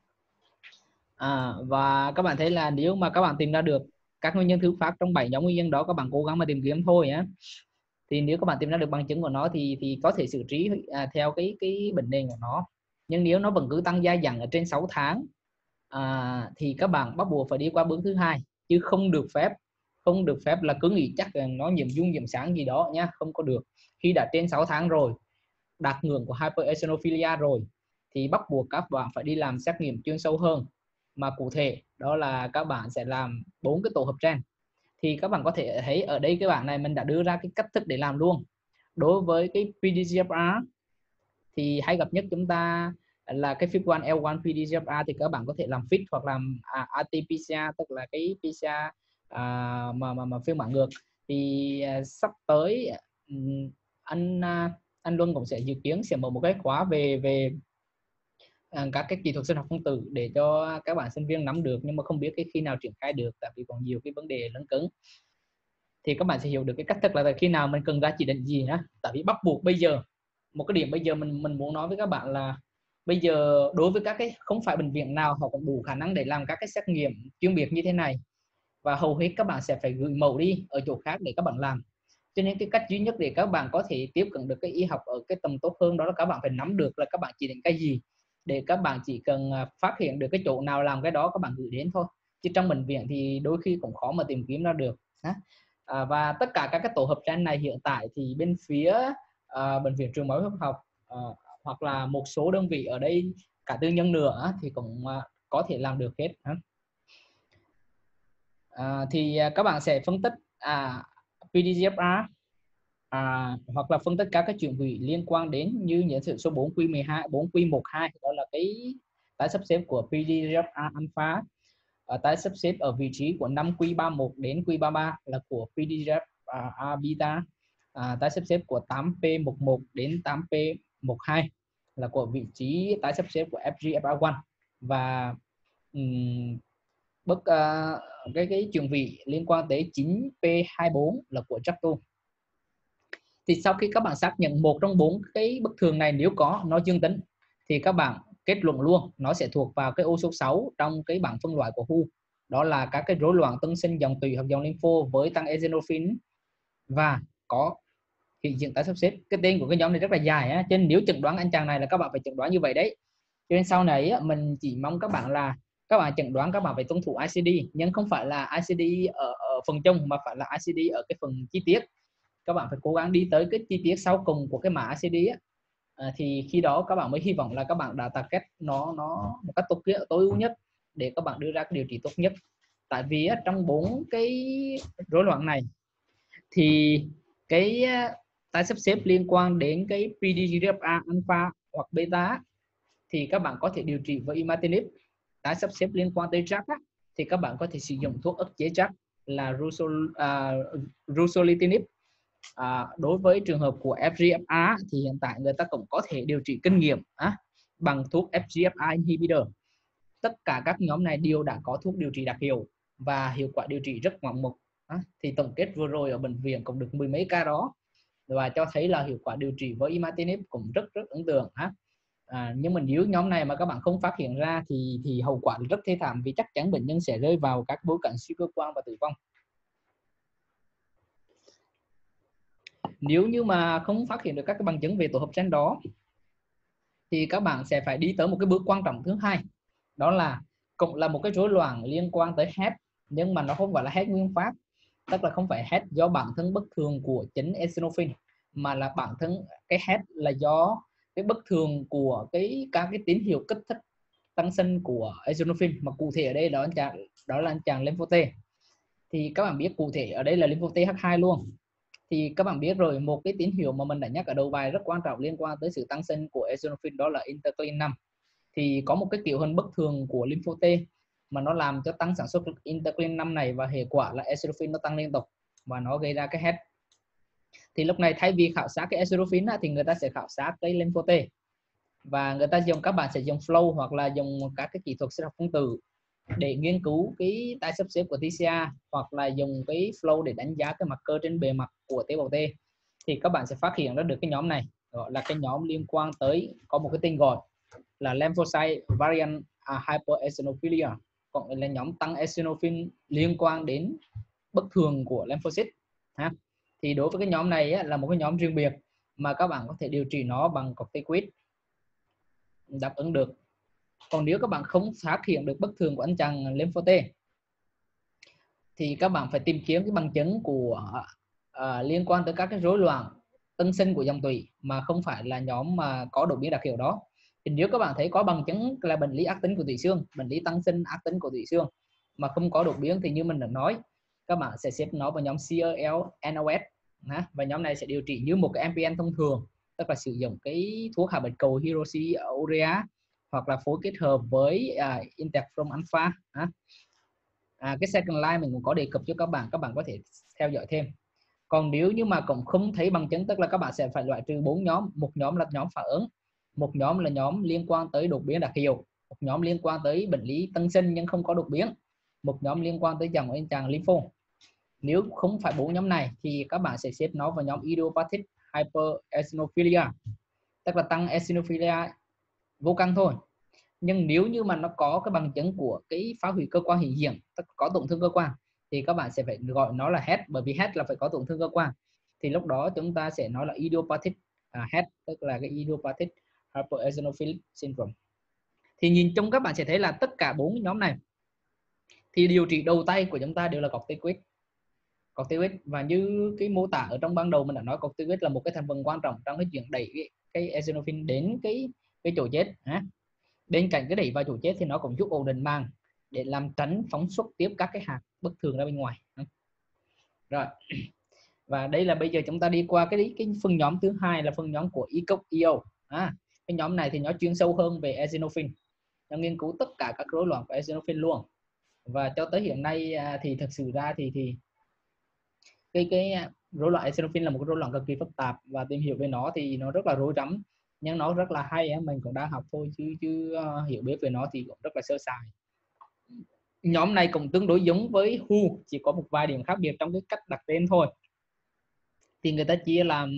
À, và các bạn thấy là nếu mà các bạn tìm ra được các nguyên nhân thứ phát trong bảy nhóm nguyên nhân đó, các bạn cố gắng mà tìm kiếm thôi nhé. Thì nếu các bạn tìm ra được bằng chứng của nó thì thì có thể xử trí à, theo cái cái bệnh nền của nó. Nhưng nếu nó vẫn cứ tăng dai dẳng ở trên sáu tháng à, thì các bạn bắt buộc phải đi qua bước thứ hai, chứ không được phép không được phép là cứ nghĩ chắc là nó nhiễm dung nhiễm sáng gì đó nhá, không có được. Khi đã trên sáu tháng rồi, đạt ngưỡng của hypereosinophilia rồi, thì bắt buộc các bạn phải đi làm xét nghiệm chuyên sâu hơn, mà cụ thể đó là các bạn sẽ làm bốn cái tổ hợp gen. Thì các bạn có thể thấy ở đây cái bảng này mình đã đưa ra cái cách thức để làm luôn. Đối với cái pê đê giê ép rờ thì hay gặp nhất chúng ta là cái phíp một L một pê đê giê ép rờ, thì các bạn có thể làm fit hoặc làm à, rờ tê pê xê rờ, tức là cái pê xê rờ à, mà, mà mà phiên bản ngược. Thì à, sắp tới anh anh Luân cũng sẽ dự kiến sẽ mở một cái khóa về về à, các cái kỹ thuật sinh học phân tử để cho các bạn sinh viên nắm được, nhưng mà không biết cái khi nào triển khai được, tại vì còn nhiều cái vấn đề lấn cứng. Thì các bạn sẽ hiểu được cái cách thức là khi nào mình cần ra chỉ định gì nữa. Tại vì bắt buộc bây giờ một cái điểm bây giờ mình mình muốn nói với các bạn là bây giờ đối với các cái không phải bệnh viện nào họ cũng đủ khả năng để làm các cái xét nghiệm chuyên biệt như thế này, và hầu hết các bạn sẽ phải gửi mẫu đi ở chỗ khác để các bạn làm. Cho nên cái cách duy nhất để các bạn có thể tiếp cận được cái y học ở cái tầm tốt hơn đó là các bạn phải nắm được là các bạn chỉ định cái gì, để các bạn chỉ cần phát hiện được cái chỗ nào làm cái đó các bạn gửi đến thôi. Chứ trong bệnh viện thì đôi khi cũng khó mà tìm kiếm ra được. À, và tất cả các cái tổ hợp gen này hiện tại thì bên phía à, bệnh viện Trường Máu Huyết học à, hoặc là một số đơn vị ở đây cả tư nhân nữa thì cũng à, có thể làm được hết. À, thì các bạn sẽ phân tích à, pê đê giê ép rờ à, hoặc là phân tích các cái chuyển vị liên quan đến như nhận sự số bốn Q mười hai, bốn Q mười hai, đó là cái tái sắp xếp của pê đê giê ép rờ alpha. À, tái sắp xếp ở vị trí của năm Q ba mươi mốt đến Q ba mươi ba là của pê đê giê ép rờ beta. À, tái sắp xếp của tám P mười một đến tám P mười hai là của vị trí tái sắp xếp của ép giê ép rờ một. Và um, bức uh, cái cái chuyển vị liên quan tới chín P hai mươi bốn là của Jackson. Thì sau khi các bạn xác nhận một trong bốn cái bất thường này nếu có nó dương tính thì các bạn kết luận luôn nó sẽ thuộc vào cái ô số sáu trong cái bảng phân loại của vê u, đó là các cái rối loạn tân sinh dòng tủy hoặc dòng lympho với tăng eosinophil và có hiện diện tái sắp xếp. Cái tên của cái nhóm này rất là dài á, cho nên nếu chẩn đoán anh chàng này là các bạn phải chẩn đoán như vậy đấy. Cho nên sau này á, mình chỉ mong các bạn là các bạn chẩn đoán các bạn phải tuân thủ i xê đê, nhưng không phải là i xê đê ở, ở phần chung mà phải là i xê đê ở cái phần chi tiết. Các bạn phải cố gắng đi tới cái chi tiết sau cùng của cái mã i xê đê á. À, thì khi đó các bạn mới hy vọng là các bạn đã target nó nó một cách tốt nhất, tối ưu nhất để các bạn đưa ra cái điều trị tốt nhất. Tại vì á, trong bốn cái rối loạn này thì cái tái sắp xếp liên quan đến cái pê đê giê ép a alpha hoặc beta thì các bạn có thể điều trị với imatinib. Tái sắp xếp liên quan tới J A K thì các bạn có thể sử dụng thuốc ức chế J A K là rusol, uh, ruxolitinib. À, đối với trường hợp của ép giê ép a thì hiện tại người ta cũng có thể điều trị kinh nghiệm à, bằng thuốc ép giê ép a inhibitor. Tất cả các nhóm này đều đã có thuốc điều trị đặc hiệu và hiệu quả điều trị rất ngoạn mục. À, thì tổng kết vừa rồi ở bệnh viện cũng được mười mấy ca đó và cho thấy là hiệu quả điều trị với imatinib cũng rất rất ấn tượng. À, à, nhưng mà nếu nhóm này mà các bạn không phát hiện ra thì thì hậu quả rất thê thảm, vì chắc chắn bệnh nhân sẽ rơi vào các bối cảnh suy cơ quan và tử vong. Nếu như mà không phát hiện được các cái bằng chứng về tổ hợp gen đó thì các bạn sẽ phải đi tới một cái bước quan trọng thứ hai, đó là cũng là một cái rối loạn liên quan tới hát, nhưng mà nó không phải là hát nguyên phát, tức là không phải hát do bản thân bất thường của chính eosinophil, mà là bản thân cái hát là do cái bất thường của cái các cái tín hiệu kích thích tăng sinh của eosinophil, mà cụ thể ở đây đó, đó là anh chàng lympho T. Thì các bạn biết cụ thể ở đây là lympho T H hai luôn. Thì các bạn biết rồi, một cái tín hiệu mà mình đã nhắc ở đầu bài rất quan trọng liên quan tới sự tăng sinh của eosinophil đó là interleukin năm. Thì có một cái kiểu hình bất thường của lympho T mà nó làm cho tăng sản xuất interleukin năm này, và hệ quả là eosinophil nó tăng liên tục và nó gây ra cái hết. Thì lúc này thay vì khảo sát cái eosinophil thì người ta sẽ khảo sát cái lympho T, và người ta dùng các bạn sẽ dùng flow hoặc là dùng các cái kỹ thuật sinh học phân tử để nghiên cứu cái tái sắp xếp của tê xê a, hoặc là dùng cái flow để đánh giá cái mặt cơ trên bề mặt của tế bào T. Thì các bạn sẽ phát hiện ra được cái nhóm này gọi là cái nhóm liên quan tới, có một cái tên gọi là lymphocyte variant hypereosinophilia, còn là nhóm tăng eosinophil liên quan đến bất thường của lymphocyte ha. Thì đối với cái nhóm này á, là một cái nhóm riêng biệt mà các bạn có thể điều trị nó bằng corticoid đáp ứng được. Còn nếu các bạn không phát hiện được bất thường của anh chàng lympho T thì các bạn phải tìm kiếm cái bằng chứng của uh, liên quan tới các cái rối loạn tân sinh của dòng tủy mà không phải là nhóm mà có đột biến đặc hiệu đó. Thì nếu các bạn thấy có bằng chứng là bệnh lý ác tính của tủy xương, bệnh lý tăng sinh ác tính của tủy xương mà không có đột biến, thì như mình đã nói, các bạn sẽ xếp nó vào nhóm C R L N O S, và nhóm này sẽ điều trị như một cái M P N thông thường, tức là sử dụng cái thuốc hạ bạch cầu Hiroshi Urea hoặc là phối kết hợp với uh, interferon alpha. À, cái second line mình cũng có đề cập cho các bạn, các bạn có thể theo dõi thêm. Còn nếu như mà cũng không thấy bằng chứng, tức là các bạn sẽ phải loại trừ bốn nhóm. Một nhóm là nhóm phản ứng, một nhóm là nhóm liên quan tới đột biến đặc hiệu, một nhóm liên quan tới bệnh lý tăng sinh nhưng không có đột biến, một nhóm liên quan tới dòng anh chàng lympho. Nếu không phải bốn nhóm này thì các bạn sẽ xếp nó vào nhóm idiopathic hypereosinophilia, tức là tăng eosinophilia vô căn thôi. Nhưng nếu như mà nó có cái bằng chứng của cái phá hủy cơ quan hiện diện, tức có tổn thương cơ quan, thì các bạn sẽ phải gọi nó là H E D, bởi vì H E D là phải có tổn thương cơ quan. Thì lúc đó chúng ta sẽ nói là idiopathic à, H E D, tức là cái idiopathic hypereosinophilic syndrome. Thì nhìn chung các bạn sẽ thấy là tất cả bốn nhóm này thì điều trị đầu tay của chúng ta đều là corticoid. Corticoid, và như cái mô tả ở trong ban đầu mình đã nói, corticoid là một cái thành phần quan trọng trong cái chuyện đẩy cái, cái eosinophil đến cái cái chỗ chết. À, bên cạnh cái đẩy vào chỗ chết thì nó cũng giúp ổn định màng để làm tránh phóng xuất tiếp các cái hạt bất thường ra bên ngoài. Rồi, và đây là bây giờ chúng ta đi qua cái cái phân nhóm thứ hai là phân nhóm của E C O C E O. À, cái nhóm này thì nó chuyên sâu hơn về eosinophil, nó nghiên cứu tất cả các rối loạn của eosinophil luôn. Và cho tới hiện nay thì thực sự ra thì thì cái cái rối loạn eosinophil là một cái rối loạn cực kỳ phức tạp, và tìm hiểu về nó thì nó rất là rối rắm, nhưng nó rất là hay. Mình cũng đang học thôi chứ chứ uh, hiểu biết về nó thì cũng rất là sơ sài. Nhóm này cũng tương đối giống với who, chỉ có một vài điểm khác biệt trong cái cách đặt tên thôi. Thì người ta chia làm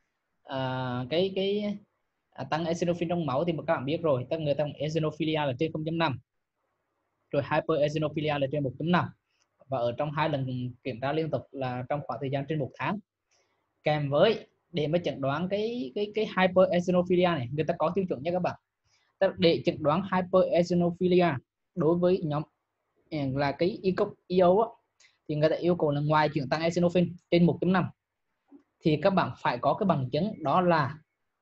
uh, cái cái uh, tăng eosinophil trong máu thì các bạn biết rồi, các người tăng eosinophilia là trên không chấm năm, rồi hyper eosinophilia là trên một chấm năm, và ở trong hai lần kiểm tra liên tục là trong khoảng thời gian trên một tháng. Kèm với để mà chẩn đoán cái cái cái hyper eosinophilia này, người ta có tiêu chuẩn nha các bạn. Để chẩn đoán hyper eosinophilia đối với nhóm là cái e cê o á, thì người ta yêu cầu là ngoài chuyện tăng eosinophil trên một chấm năm thì các bạn phải có cái bằng chứng đó là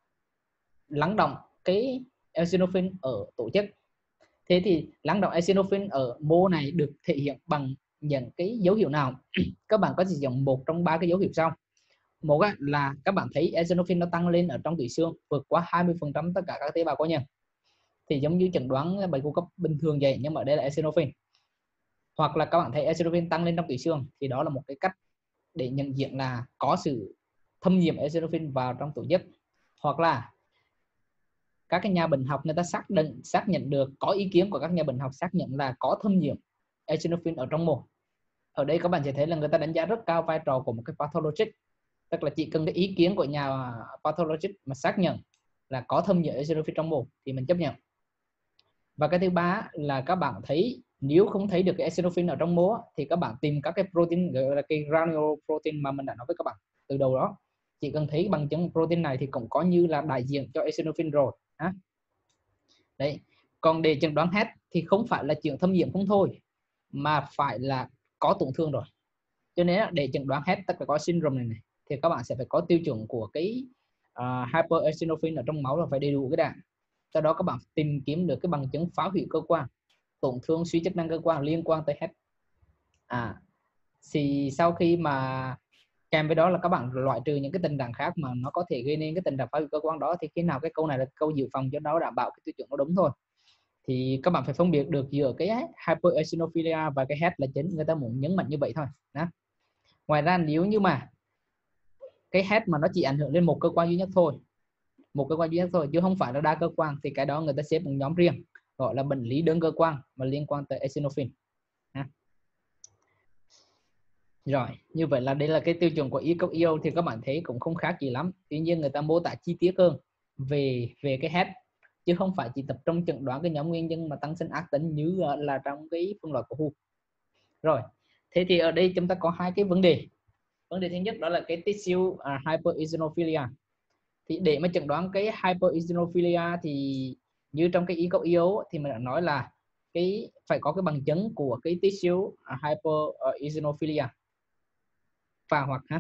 lắng đọng cái eosinophil ở tổ chức. Thế thì lắng đọng eosinophil ở mô này được thể hiện bằng những cái dấu hiệu nào? Các bạn có thể dùng một trong ba cái dấu hiệu sau. Một là các bạn thấy eosinophil nó tăng lên ở trong tủy xương vượt quá hai mươi phần trăm tất cả các tế bào có nhân, thì giống như chẩn đoán bệnh cung cấp bình thường vậy, nhưng mà đây là eosinophil. Hoặc là các bạn thấy eosinophil tăng lên trong tủy xương, thì đó là một cái cách để nhận diện là có sự thâm nhiễm eosinophil vào trong tổ chức. Hoặc là các cái nhà bệnh học người ta xác định xác nhận được, có ý kiến của các nhà bệnh học xác nhận là có thâm nhiễm eosinophil ở trong mô. Ở đây các bạn sẽ thấy là người ta đánh giá rất cao vai trò của một cái pathologist, tức là chỉ cần cái ý kiến của nhà pathologist mà xác nhận là có thâm nhiễm eosinophil trong mô thì mình chấp nhận. Và cái thứ ba là các bạn thấy nếu không thấy được cái eosinophil ở trong mô thì các bạn tìm các cái protein gọi là cái granular protein mà mình đã nói với các bạn từ đầu đó. Chỉ cần thấy bằng chứng protein này thì cũng có như là đại diện cho eosinophil rồi. À. Đấy. Còn để chẩn đoán hát thì không phải là chuyện thâm nhiễm không thôi, mà phải là có tổn thương rồi. Cho nên để chẩn đoán hát, tất cả có syndrome này, này thì các bạn sẽ phải có tiêu chuẩn của cái uh, hyper eosinophil ở trong máu là phải đầy đủ cái đã. Sau đó các bạn tìm kiếm được cái bằng chứng phá hủy cơ quan, tổn thương suy chức năng cơ quan liên quan tới hát. À, thì sau khi mà kèm với đó là các bạn loại trừ những cái tình trạng khác mà nó có thể gây nên cái tình trạng phá hủy cơ quan đó, thì khi nào cái câu này là câu dự phòng cho nó đảm bảo cái tiêu chuẩn nó đúng thôi. Thì các bạn phải phân biệt được giữa cái hyper eosinophilia và cái hát là chính, người ta muốn nhấn mạnh như vậy thôi. Đó. Ngoài ra nếu như mà cái hát mà nó chỉ ảnh hưởng lên một cơ quan duy nhất thôi, một cơ quan duy nhất thôi chứ không phải là đa cơ quan, thì cái đó người ta xếp một nhóm riêng gọi là bệnh lý đơn cơ quan mà liên quan tới eosinophil. Rồi, như vậy là đây là cái tiêu chuẩn của e cê o, thì các bạn thấy cũng không khác gì lắm. Tuy nhiên người ta mô tả chi tiết hơn về về cái hát, chứ không phải chỉ tập trung chẩn đoán cái nhóm nguyên nhân mà tăng sinh ác tính như là trong cái phân loại của who. Rồi, thế thì ở đây chúng ta có hai cái vấn đề. Vấn đề thứ nhất đó là cái tissue uh, hypereosinophilia. Thì để mà chẩn đoán cái hypereosinophilia thì như trong cái e cê o thì mình đã nói là cái phải có cái bằng chứng của cái tissue uh, hypereosinophilia. Và hoặc ha,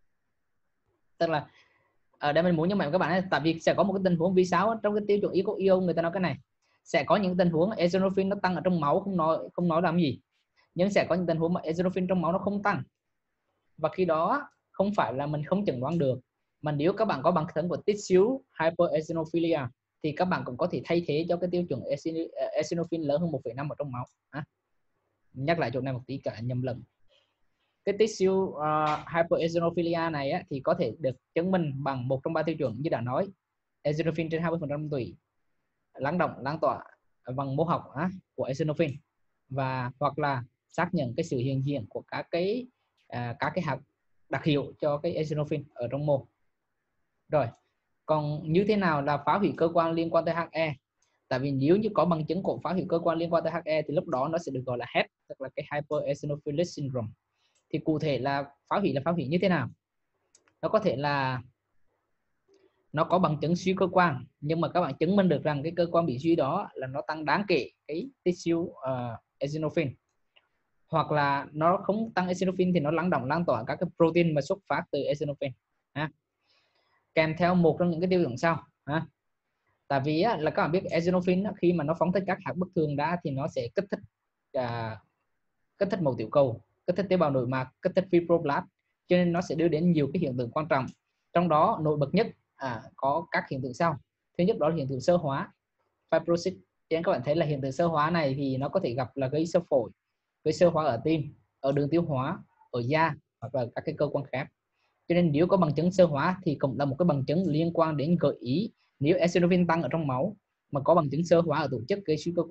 tức là ở đây mình muốn nhấn mạnh các bạn ấy, tại vì sẽ có một cái tình huống vì sao trong cái tiêu chuẩn e cê o người ta nói cái này, sẽ có những tình huống eosinophil nó tăng ở trong máu không nói không nói làm gì, nhưng sẽ có những tình huống mà eosinophil trong máu nó không tăng, và khi đó không phải là mình không chẩn đoán được, mà nếu các bạn có bằng chứng của tissue hypereosinophilia thì các bạn cũng có thể thay thế cho cái tiêu chuẩn eosinophil lớn hơn một phẩy năm ở trong máu. À, nhắc lại chỗ này một tí cả nhầm lẫn. Cái tissue uh, hypereosinophilia này á, thì có thể được chứng minh bằng một trong ba tiêu chuẩn như đã nói: eosinophil trên hai mươi phần trăm tủy, lắng động lan tỏa bằng mô học á, của eosinophil, và hoặc là xác nhận cái sự hiện diện của các cái uh, các cái hạt đặc hiệu cho cái eosinophil ở trong mô. Rồi, còn như thế nào là phá hủy cơ quan liên quan tới hát e? Tại vì nếu như có bằng chứng của phá hủy cơ quan liên quan tới hát e thì lúc đó nó sẽ được gọi là hát, tức là cái hypereosinophilic syndrome. Thì cụ thể là phá hủy là phá hủy như thế nào? Nó có thể là nó có bằng chứng suy cơ quan, nhưng mà các bạn chứng minh được rằng cái cơ quan bị suy đó là nó tăng đáng kể cái tissue uh, eosinophil. Hoặc là nó không tăng eosinophil thì nó lắng động lan tỏa các cái protein mà xuất phát từ eosinophil. À, kèm theo một trong những cái tiêu chuẩn sau. À, tại vì á, là các bạn biết eosinophil á, khi mà nó phóng thích các hạt bất thường ra thì nó sẽ kích thích uh, kích thích màu tiểu cầu, kích thích tế bào nội mạc, kích thích fibroblast, cho nên nó sẽ đưa đến nhiều cái hiện tượng quan trọng. Trong đó nổi bật nhất à, có các hiện tượng sau. Thứ nhất đó là hiện tượng sơ hóa, fibrosis. Cho nên các bạn thấy là hiện tượng sơ hóa này thì nó có thể gặp là gây sơ phổi, gây sơ hóa ở tim, ở đường tiêu hóa, ở da hoặc là các cái cơ quan khác. Cho nên nếu có bằng chứng sơ hóa thì cũng là một cái bằng chứng liên quan đến gợi ý nếu eosinophil tăng ở trong máu mà có bằng chứng sơ hóa ở tổ chức gây suy cơ quan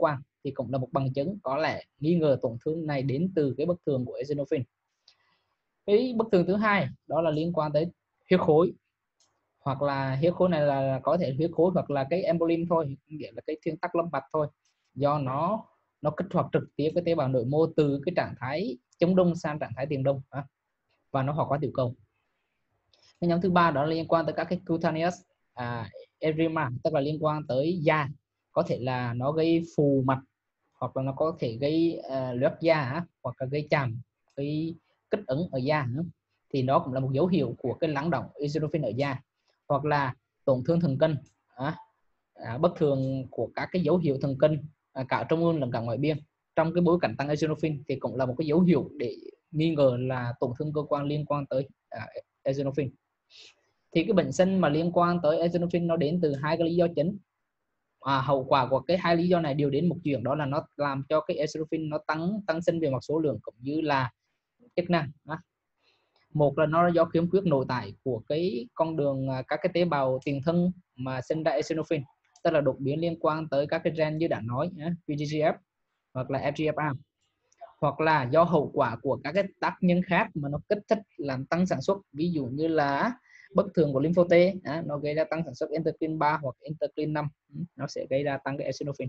thì cũng là một bằng chứng có lẽ nghi ngờ tổn thương này đến từ cái bất thường của eosinophil. Cái bất thường thứ hai đó là liên quan tới huyết khối, hoặc là huyết khối này là có thể huyết khối hoặc là cái embolism thôi, nghĩa là cái thuyên tắc lâm mạch thôi, do nó nó kích hoạt trực tiếp cái tế bào nội mô từ cái trạng thái chống đông sang trạng thái tiền đông và nó hoạt hóa tiểu cầu. Cái nhóm thứ ba đó là liên quan tới các cái cutaneous à, erythema, tức là liên quan tới da, có thể là nó gây phù mặt, hoặc là nó có thể gây uh, loét da, hoặc là gây chàm, gây kích ứng ở da, thì đó cũng là một dấu hiệu của cái lắng động eosinophil ở da. Hoặc là tổn thương thần kinh, à, à, bất thường của các cái dấu hiệu thần kinh à, cả trong ương lẫn cả ngoại biên trong cái bối cảnh tăng eosinophil thì cũng là một cái dấu hiệu để nghi ngờ là tổn thương cơ quan liên quan tới à, eosinophil. Thì cái bệnh sinh mà liên quan tới eosinophil nó đến từ hai cái lý do chính. À, hậu quả của cái hai lý do này đều đến một chuyện, đó là nó làm cho cái eosinophil nó tăng tăng sinh về mặt số lượng cũng như là chức năng. À. Một là nó do khiếm khuyết nội tại của cái con đường các cái tế bào tiền thân mà sinh ra eosinophil, tức là đột biến liên quan tới các cái gen như đã nói, vê giê giê ép hoặc là ép giê ép a, hoặc là do hậu quả của các cái tác nhân khác mà nó kích thích làm tăng sản xuất, ví dụ như là bất thường của lympho T, nó gây ra tăng sản xuất interleukin ba hoặc interleukin năm, nó sẽ gây ra tăng cái eosinophil.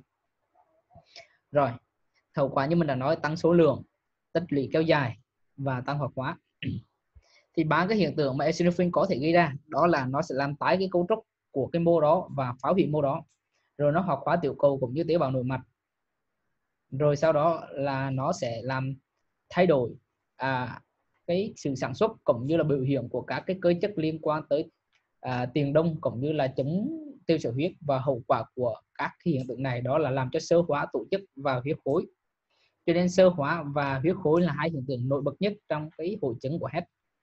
Rồi, hậu quả như mình đã nói, tăng số lượng, tích lũy kéo dài và tăng hoạt hóa. Thì ba cái hiện tượng mà eosinophil có thể gây ra đó là nó sẽ làm tái cái cấu trúc của cái mô đó và phá hủy mô đó, rồi nó hoạt hóa tiểu cầu cũng như tế bào nội mạch, rồi sau đó là nó sẽ làm thay đổi à, cái sự sản xuất cũng như là biểu hiện của các cái cơ chất liên quan tới à, tiền đông cũng như là chống tiêu sở huyết. Và hậu quả của các cái hiện tượng này đó là làm cho xơ hóa tổ chức và huyết khối. Cho nên xơ hóa và huyết khối là hai hiện tượng nổi bật nhất trong cái hội chứng của H.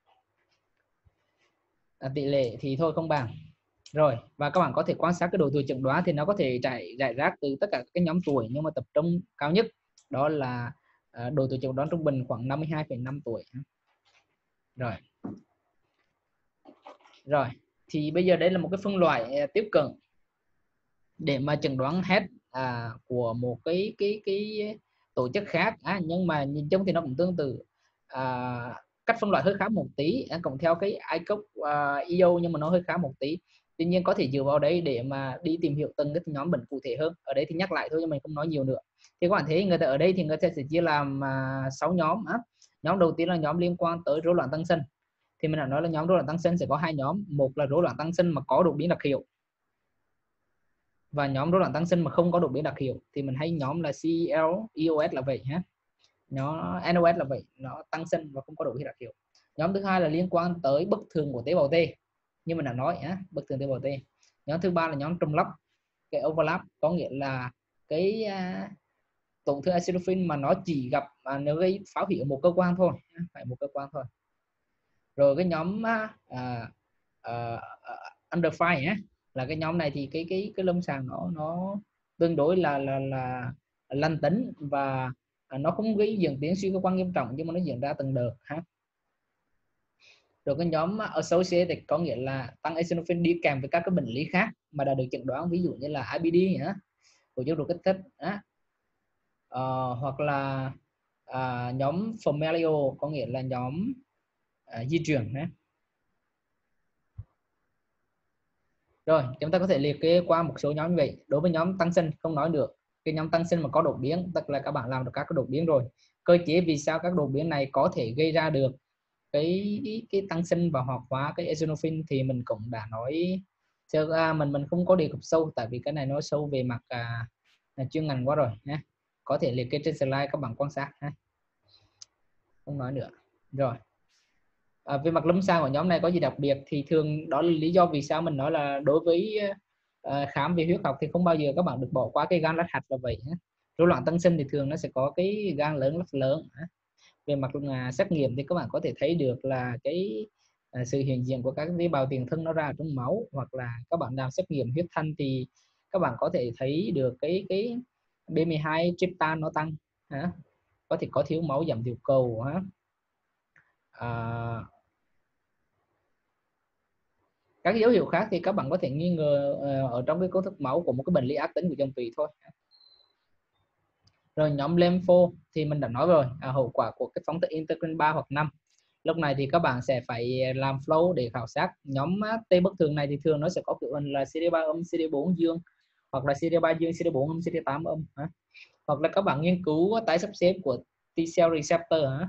À, tỷ lệ thì thôi không bằng. Rồi, và các bạn có thể quan sát cái độ tuổi chẩn đoán thì nó có thể trải rải rác từ tất cả các nhóm tuổi, nhưng mà tập trung cao nhất đó là uh, độ tuổi chẩn đoán trung bình khoảng năm mươi hai phẩy năm tuổi. Rồi. Rồi, thì bây giờ đây là một cái phân loại uh, tiếp cận để mà chẩn đoán H à, của một cái cái cái tổ chức khác, à, nhưng mà nhìn chung thì nó cũng tương tự. À, cách phân loại hơi khá một tí, à, cộng theo cái i cốc uh, e o, nhưng mà nó hơi khá một tí. Tuy nhiên có thể dựa vào đấy để mà đi tìm hiểu từng cái nhóm bệnh cụ thể hơn. Ở đây thì nhắc lại thôi nhưng mình không nói nhiều nữa. Thì các bạn thấy người ta ở đây thì người ta sẽ chia làm sáu uh, nhóm. À. Nhóm đầu tiên là nhóm liên quan tới rối loạn tăng sinh. Thì mình đã nói là nhóm rối loạn tăng sinh sẽ có hai nhóm, một là rối loạn tăng sinh mà có đột biến đặc hiệu, và nhóm rối loạn tăng sinh mà không có đột biến đặc hiệu. Thì mình hay nhóm là xê e lờ, e o ét là vậy ha. Nó en o ét là vậy, nó tăng sinh và không có đột biến đặc hiệu. Nhóm thứ hai là liên quan tới bất thường của tế bào T, như mình đã nói á, bất thường tế bào T. Nhóm thứ ba là nhóm trùng lắp, cái overlap, có nghĩa là cái uh, tổn thương eosinophil mà nó chỉ gặp uh, nếu gây phá hủy ở một cơ quan thôi, phải một cơ quan thôi. Rồi cái nhóm uh, uh, uh, under fire á, là cái nhóm này thì cái cái cái lâm sàng nó nó tương đối là là là lành tính và nó không gây diễn tiến suy cơ quan nghiêm trọng, nhưng mà nó diễn ra từng đợt ha. Rồi cái nhóm associated có nghĩa là tăng eosinophil đi kèm với các cái bệnh lý khác mà đã được chẩn đoán, ví dụ như là i bê đê, hội chứng ruột kích thích, uh, hoặc là uh, nhóm familial có nghĩa là nhóm uh, di truyền. Á. Rồi chúng ta có thể liệt kê qua một số nhóm như vậy. Đối với nhóm tăng sinh không nói được, cái nhóm tăng sinh mà có đột biến, tức là các bạn làm được các cái đột biến rồi. Cơ chế vì sao các đột biến này có thể gây ra được cái cái tăng sinh và hoạt hóa cái eosinophil thì mình cũng đã nói sơ à, mình mình không có đề cập sâu, tại vì cái này nó sâu về mặt à, chuyên ngành quá rồi nhé. Có thể liệt kê trên slide các bạn quan sát ha. Không nói nữa. Rồi à, về mặt lâm sàng của nhóm này có gì đặc biệt thì thường đó là lý do vì sao mình nói là đối với à, khám về huyết học thì không bao giờ các bạn được bỏ qua cái gan lách hạch là vậy. Rối loạn tăng sinh thì thường nó sẽ có cái gan lớn lách lớn. Về mặt uh, xét nghiệm thì các bạn có thể thấy được là cái uh, sự hiện diện của các tế bào tiền thân nó ra trong máu, hoặc là các bạn làm xét nghiệm huyết thanh thì các bạn có thể thấy được cái cái bê mười hai tryptan nó tăng, hả? Có thể có thiếu máu, giảm tiểu cầu, hả? À, các dấu hiệu khác thì các bạn có thể nghi ngờ uh, ở trong cái cấu trúc máu của một cái bệnh lý ác tính của dòng tủy thôi. Rồi nhóm lympho thì mình đã nói rồi, à, hậu quả của cái phóng thích interleukin ba hoặc năm. Lúc này thì các bạn sẽ phải làm flow để khảo sát. Nhóm T bất thường này thì thường nó sẽ có kiểu là C D ba âm, C D bốn dương, hoặc là C D ba dương, C D bốn âm, C D tám âm. Hả? Hoặc là các bạn nghiên cứu tái sắp xếp của T-cell receptor. Hả?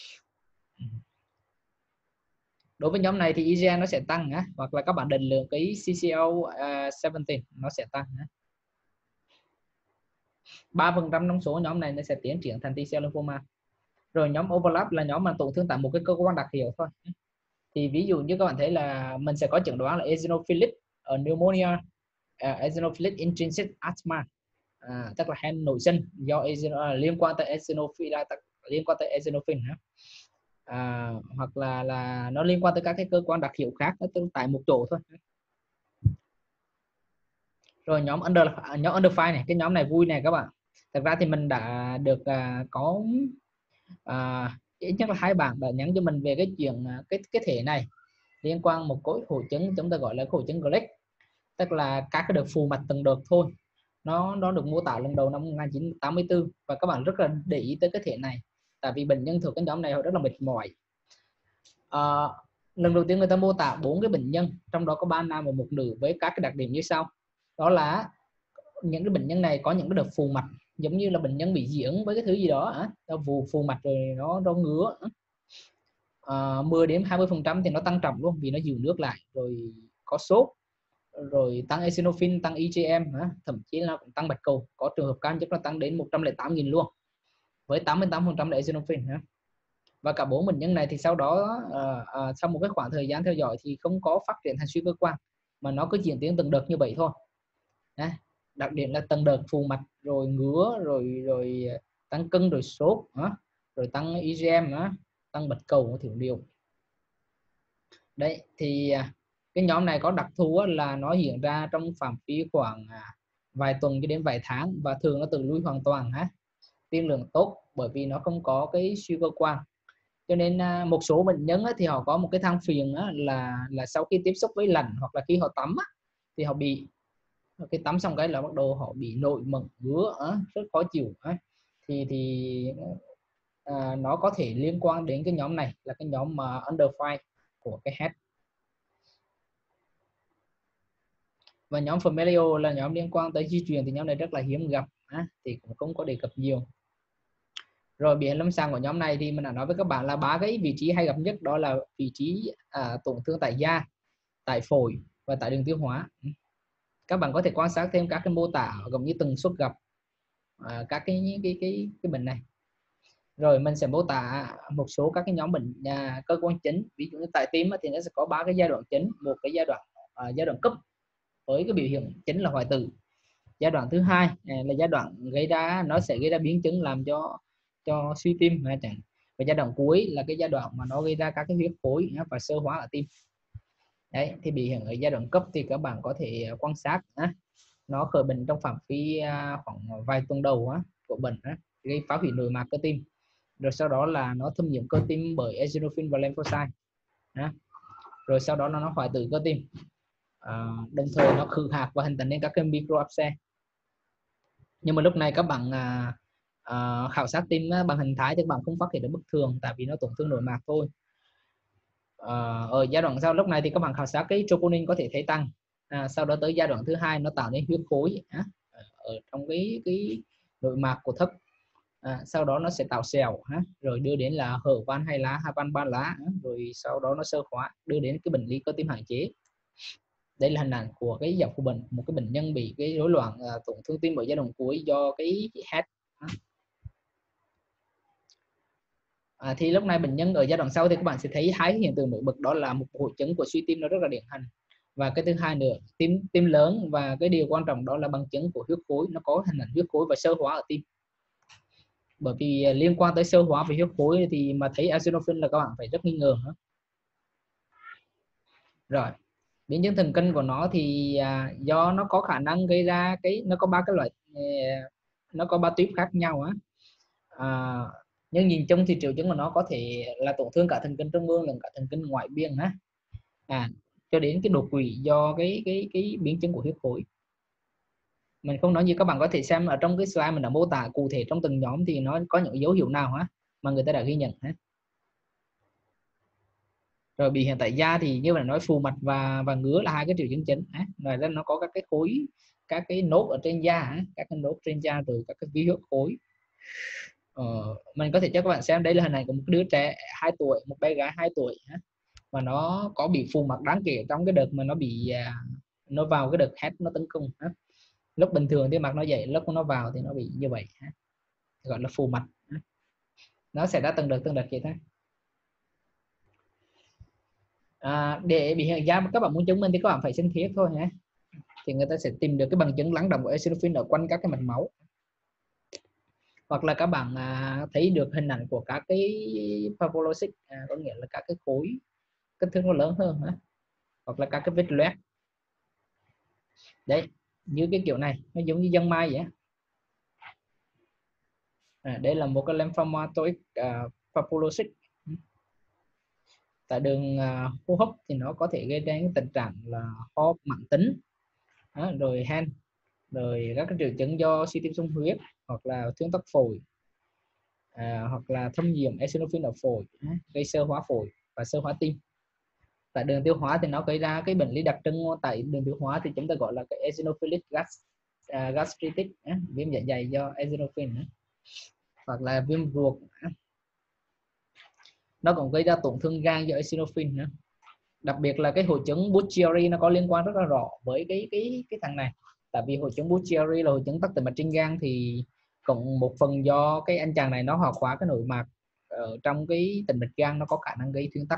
Đối với nhóm này thì i giê en nó sẽ tăng, hả? Hoặc là các bạn định lượng cái C C O uh, mười bảy nó sẽ tăng. Hả? ba phần trăm trong số nhóm này nó sẽ tiến triển thành T-cell lymphoma. Rồi nhóm overlap là nhóm mà tổn thương tại một cái cơ quan đặc hiệu thôi. Thì ví dụ như các bạn thấy là mình sẽ có chẩn đoán là eosinophilic ở pneumonia, uh, eosinophilic intrinsic asthma, à, tức là hen nội sinh do eosin, uh, liên quan tới eosinophil, liên quan tới eosinophil, à, hoặc là là nó liên quan tới các cái cơ quan đặc hiệu khác tại một chỗ thôi. Rồi nhóm under nhóm underfine này, cái nhóm này vui này các bạn. Thật ra thì mình đã được uh, có uh, ít nhất là hai bạn đã nhắn cho mình về cái chuyện uh, cái cái thể này liên quan một cái hội chứng chúng ta gọi là hội chứng Gregg, tức là các cái đợt phù mạch từng đợt thôi. Nó nó được mô tả lần đầu năm một nghìn chín trăm tám mươi tư và các bạn rất là để ý tới cái thể này, tại vì bệnh nhân thuộc cái nhóm này họ rất là mệt mỏi. À, lần đầu tiên người ta mô tả bốn cái bệnh nhân, trong đó có ba nam và một nữ với các cái đặc điểm như sau. Đó là những cái bệnh nhân này có những cái đợt phù mạch, giống như là bệnh nhân bị dưỡng với cái thứ gì đó, nó phù phù mạch rồi nó nó ngứa. À, mười đến hai mươi phần trăm thì nó tăng trọng luôn vì nó giữ nước lại, rồi có sốt, rồi tăng eosinophil, tăng i giê em, thậm chí là cũng tăng bạch cầu, có trường hợp cao nhất nó tăng đến một trăm lẻ tám nghìn luôn với tám mươi tám phần trăm là eosinophil. Và cả bốn bệnh nhân này thì sau đó uh, uh, sau một cái khoảng thời gian theo dõi thì không có phát triển thành suy cơ quan, mà nó cứ diễn tiến từng đợt như vậy thôi. Đấy. Đặc điểm là từng đợt phù mạch, rồi ngứa, rồi rồi tăng cân, rồi sốt, uh, rồi tăng i giê em, uh, tăng bạch cầu thiểu niệu. Đấy thì uh, cái nhóm này có đặc thù là nó hiện ra trong phạm vi khoảng uh, vài tuần cho đến vài tháng, và thường nó tự lui hoàn toàn, uh, tiên lượng tốt bởi vì nó không có cái suy cơ quan. Cho nên một số bệnh nhân thì họ có một cái than phiền là là sau khi tiếp xúc với lạnh hoặc là khi họ tắm thì họ bị cái tắm xong cái là bắt đầu họ bị nổi mẩn ngứa, rất khó chịu. Thì thì à, nó có thể liên quan đến cái nhóm này là cái nhóm mà underfine của cái head. Và nhóm familial là nhóm liên quan tới di truyền thì nhóm này rất là hiếm gặp, thì cũng không có đề cập nhiều. Rồi biểu hiện lâm sàng của nhóm này thì mình đã nói với các bạn là ba cái vị trí hay gặp nhất, đó là vị trí à, tổn thương tại da, tại phổi và tại đường tiêu hóa. Các bạn có thể quan sát thêm các cái mô tả cũng như tần suất gặp à, các cái cái cái cái bệnh này. Rồi mình sẽ mô tả một số các cái nhóm bệnh à, cơ quan chính. Ví dụ như tại tim thì nó sẽ có ba cái giai đoạn chính. Một cái giai đoạn à, giai đoạn cấp với cái biểu hiện chính là hoại tử. Giai đoạn thứ hai là giai đoạn gây ra, nó sẽ gây ra biến chứng làm cho cho suy tim chẳng. Và giai đoạn cuối là cái giai đoạn mà nó gây ra các cái huyết khối và sơ hóa ở tim. Đấy, thì bị hiện ở giai đoạn cấp thì các bạn có thể quan sát nó khởi bệnh trong phạm vi khoảng vài tuần đầu của bệnh, gây phá hủy nội mạc cơ tim, rồi sau đó là nó thâm nhiễm cơ tim bởi eosinophil và lymphocyte, rồi sau đó nó hoại tử cơ tim, à, đồng thời nó khử hạt và hình thành nên các cái micro abscess. Nhưng mà lúc này các bạn à, à, khảo sát tim bằng hình thái thì các bạn không phát hiện được bất thường, tại vì nó tổn thương nội mạc thôi. À, ở giai đoạn sau lúc này thì các bạn khảo sát cái troponin có thể thấy tăng, à, sau đó tới giai đoạn thứ hai nó tạo nên huyết khối à, ở trong cái cái nội mạc của thấp, à, sau đó nó sẽ tạo sẹo, à, rồi đưa đến là hở van hai lá, hai van ba lá, à, rồi sau đó nó sơ hóa đưa đến cái bệnh lý cơ tim hạn chế. Đây là hình ảnh của cái dòng của bệnh, một cái bệnh nhân bị cái rối loạn à, tổn thương tim ở giai đoạn cuối do cái head. À, thì lúc này bệnh nhân ở giai đoạn sau thì các bạn sẽ thấy hai hiện tượng nổi bật, đó là một hội chứng của suy tim nó rất là điển hình, và cái thứ hai nữa tim tim lớn, và cái điều quan trọng đó là bằng chứng của huyết khối, nó có hình ảnh huyết khối và sơ hóa ở tim. Bởi vì liên quan tới sơ hóa và huyết khối thì mà thấy eosinophil là các bạn phải rất nghi ngờ nữa. Rồi biến chứng thần kinh của nó thì à, do nó có khả năng gây ra cái nó có ba cái loại, nó có ba tuyếp khác nhau á. À, nhưng nhìn chung thì triệu chứng của nó có thể là tổn thương cả thần kinh trung ương lẫn cả thần kinh ngoại biên á, à, cho đến cái đột quỵ do cái cái cái biến chứng của huyết khối. Mình không nói gì, các bạn có thể xem ở trong cái slide mình đã mô tả cụ thể trong từng nhóm thì nó có những dấu hiệu nào hả mà người ta đã ghi nhận hả. Rồi bị hiện tại da thì như vậy nói phù mặt và và ngứa là hai cái triệu chứng chính. Ngoài ra nó có các cái khối, các cái nốt ở trên da, các cái nốt trên da, rồi các cái vi huyết khối. Ờ, mình có thể cho các bạn xem đây là hình ảnh của một đứa trẻ hai tuổi, một bé gái hai tuổi mà nó có bị phù mặt đáng kể trong cái đợt mà nó bị nó vào cái đợt hét nó tấn công. Lúc bình thường thì mặt nó dậy, lúc nó vào thì nó bị như vậy, gọi là phù mặt. Nó sẽ ra từng đợt từng đợt vậy thôi. À, để bị hiện da các bạn muốn chứng minh thì các bạn phải sinh thiết thôi nhé, thì người ta sẽ tìm được cái bằng chứng lắng động của eosinophil ở quanh các cái mạch máu, hoặc là các bạn à, thấy được hình ảnh của các cái papulocyst, à, có nghĩa là các cái khối kích thước nó lớn hơn hả? Hoặc là các cái vết loét đấy, như cái kiểu này nó giống như dân mai vậy. À, đây là một cái lymphomatoid uh, papulocyst. Tại đường uh, hô hấp thì nó có thể gây đến tình trạng là ho mãn tính, đó, rồi hen, rồi các cái triệu chứng do suy tim sung huyết, hoặc là thuyên tắc phổi, à, hoặc là thâm nhiễm eosinophil ở phổi, gây sơ hóa phổi và sơ hóa tim. Tại đường tiêu hóa thì nó gây ra cái bệnh lý đặc trưng tại đường tiêu hóa thì chúng ta gọi là cái eosinophilic gas, uh, gastritis, uh, viêm dạ dày do eosinophil, uh, hoặc là viêm ruột. Uh. Nó cũng gây ra tổn thương gan do eosinophil nữa. Đặc biệt là cái hội chứng Buchiari nó có liên quan rất là rõ với cái cái cái thằng này. Tại vì hội chứng Buchiari là hội chứng tắc tĩnh mạch trên gan, thì cũng một phần do cái anh chàng này nó hoạt hóa cái nội mạc ở trong cái tĩnh mạch gan, nó có khả năng gây thuyên tắc.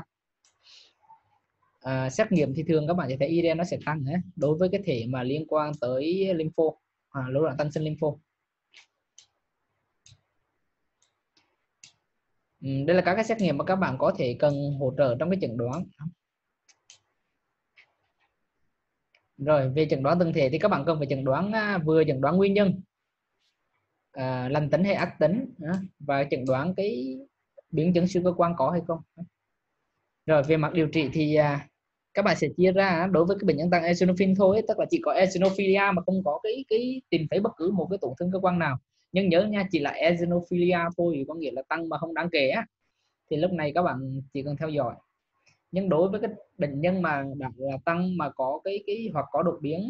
À, xét nghiệm thì thường các bạn sẽ thấy i đê en nó sẽ tăng hè, đối với cái thể mà liên quan tới lympho, à, rối loạn tăng sinh lympho. Ừ, đây là các cái xét nghiệm mà các bạn có thể cần hỗ trợ trong cái chẩn đoán. Rồi về chẩn đoán từng thể thì các bạn cần phải chẩn đoán vừa chẩn đoán nguyên nhân à, lành tính hay ác tính, à, và chẩn đoán cái biến chứng siêu cơ quan có hay không. Rồi về mặt điều trị thì à, các bạn sẽ chia ra đối với cái bệnh nhân tăng eosinophil thôi, tức là chỉ có eosinophilia mà không có cái cái tìm thấy bất cứ một cái tổn thương cơ quan nào. Nhưng nhớ nha, chỉ là eosinophilia thôi, có nghĩa là tăng mà không đáng kể á, thì lúc này các bạn chỉ cần theo dõi. Nhưng đối với cái bệnh nhân mà đã là tăng mà có cái cái hoặc có đột biến,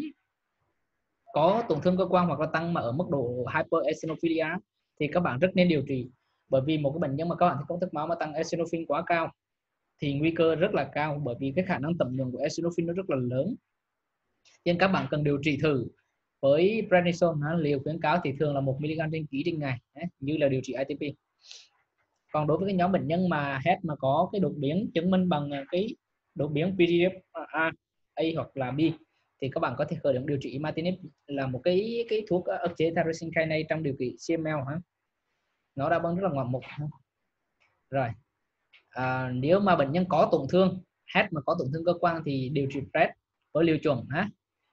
có tổn thương cơ quan, hoặc là tăng mà ở mức độ hyper eosinophilia, thì các bạn rất nên điều trị. Bởi vì một cái bệnh nhân mà các bạn thấy công thức máu mà tăng eosinophil quá cao thì nguy cơ rất là cao, bởi vì cái khả năng tẩm nhuận của eosinophil nó rất là lớn. Nên các bạn cần điều trị thử với prednisone, liều khuyến cáo thì thường là một mi-li-gam trên ký trên ngày, như là điều trị i tê pê. Còn đối với cái nhóm bệnh nhân mà hát mà có cái đột biến chứng minh bằng cái đột biến pê đê ép A, A hoặc là B, thì các bạn có thể khởi động điều trị imatinib, là một cái cái thuốc ức chế tyrosine kinase trong điều trị xê em lờ ha. Nó đã bắn rất là ngoạn mục. Rồi à, nếu mà bệnh nhân có tổn thương hát mà có tổn thương cơ quan thì điều trị pred với liều chuẩn ha.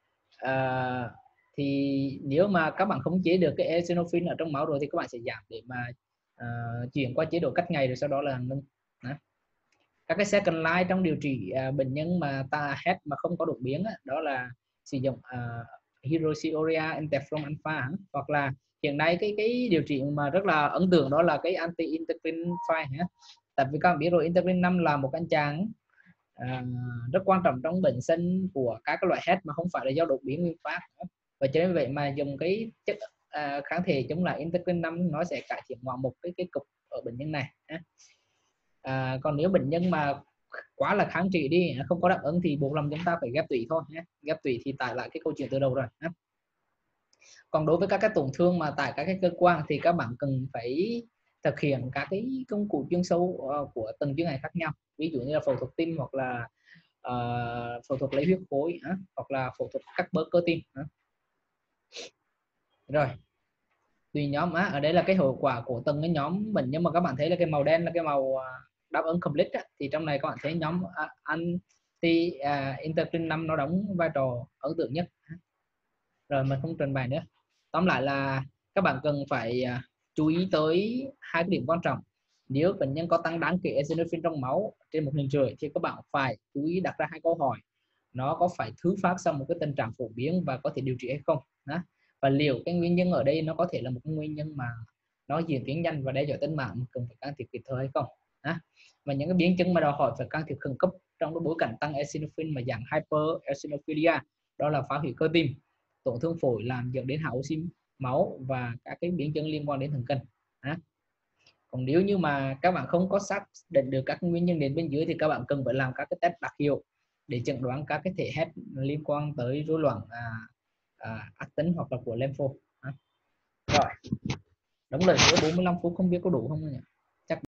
À, thì nếu mà các bạn khống chế được cái eosinophil ở trong máu rồi thì các bạn sẽ giảm để mà uh, chuyển qua chế độ cách ngày, rồi sau đó là ngưng. Đó. Các cái second line trong điều trị uh, bệnh nhân mà ta hát mà không có đột biến, đó là sử dụng uh, hydroxyurea interferon alpha, hoặc là hiện nay cái cái điều trị mà rất là ấn tượng đó là cái anti interferon năm. Tại vì các bạn biết rồi, interferon năm là một anh chàng à, rất quan trọng trong bệnh sinh của các cái loại hát mà không phải là do đột biến nguyên phát. Và cho nên vậy mà dùng cái chất à, kháng thể chống lại interferon năm nó sẽ cải thiện ngoạn mục cái cái cục ở bệnh nhân này. À, còn nếu bệnh nhân mà quá là kháng trị đi, không có đáp ứng thì buộc lòng chúng ta phải ghép tủy thôi. Ghép tủy thì tải lại cái câu chuyện từ đầu rồi. Còn đối với các cái tổn thương mà tại các cái cơ quan thì các bạn cần phải thực hiện các cái công cụ chuyên sâu uh, của từng chuyên ngành khác nhau, ví dụ như là phẫu thuật tim, hoặc là uh, phẫu thuật lấy huyết khối, uh, hoặc là phẫu thuật cắt bớt cơ tim. Uh. Rồi tùy nhóm, uh, ở đây là cái hiệu quả của từng cái nhóm bệnh, nhưng mà các bạn thấy là cái màu đen là cái màu uh, đáp ứng complete, uh, thì trong này các bạn thấy nhóm uh, anti uh, interferon năm nó đóng vai trò ấn tượng nhất. Uh. Rồi mình không trình bày nữa. Tóm lại là các bạn cần phải uh, chú ý tới hai cái điểm quan trọng. Nếu bệnh nhân có tăng đáng kể eosinophil trong máu trên một nghìn rưỡi thì các bạn phải chú ý đặt ra hai câu hỏi: nó có phải thứ phát sau một cái tình trạng phổ biến và có thể điều trị hay không. Đó. và liệu cái nguyên nhân ở đây nó có thể là một cái nguyên nhân mà nó diễn tiến nhanh và đe dọa tính mạng mà cần phải can thiệp kịp thời hay không. À, và những cái biến chứng mà đòi hỏi phải can thiệp khẩn cấp trong cái bối cảnh tăng eosinophil mà dạng hyper eosinophilia, đó là phá hủy cơ tim, tổn thương phổi làm dẫn đến hạ oxy máu và các cái biến chứng liên quan đến thần kinh. À, còn nếu như mà các bạn không có xác định được các nguyên nhân đến bên dưới thì các bạn cần phải làm các cái test đặc hiệu để chẩn đoán các cái thể hét liên quan tới rối loạn à, à, ác tính hoặc là của lympho. À. Rồi, đúng lời của bốn mươi lăm phút không biết có đủ không nhỉ?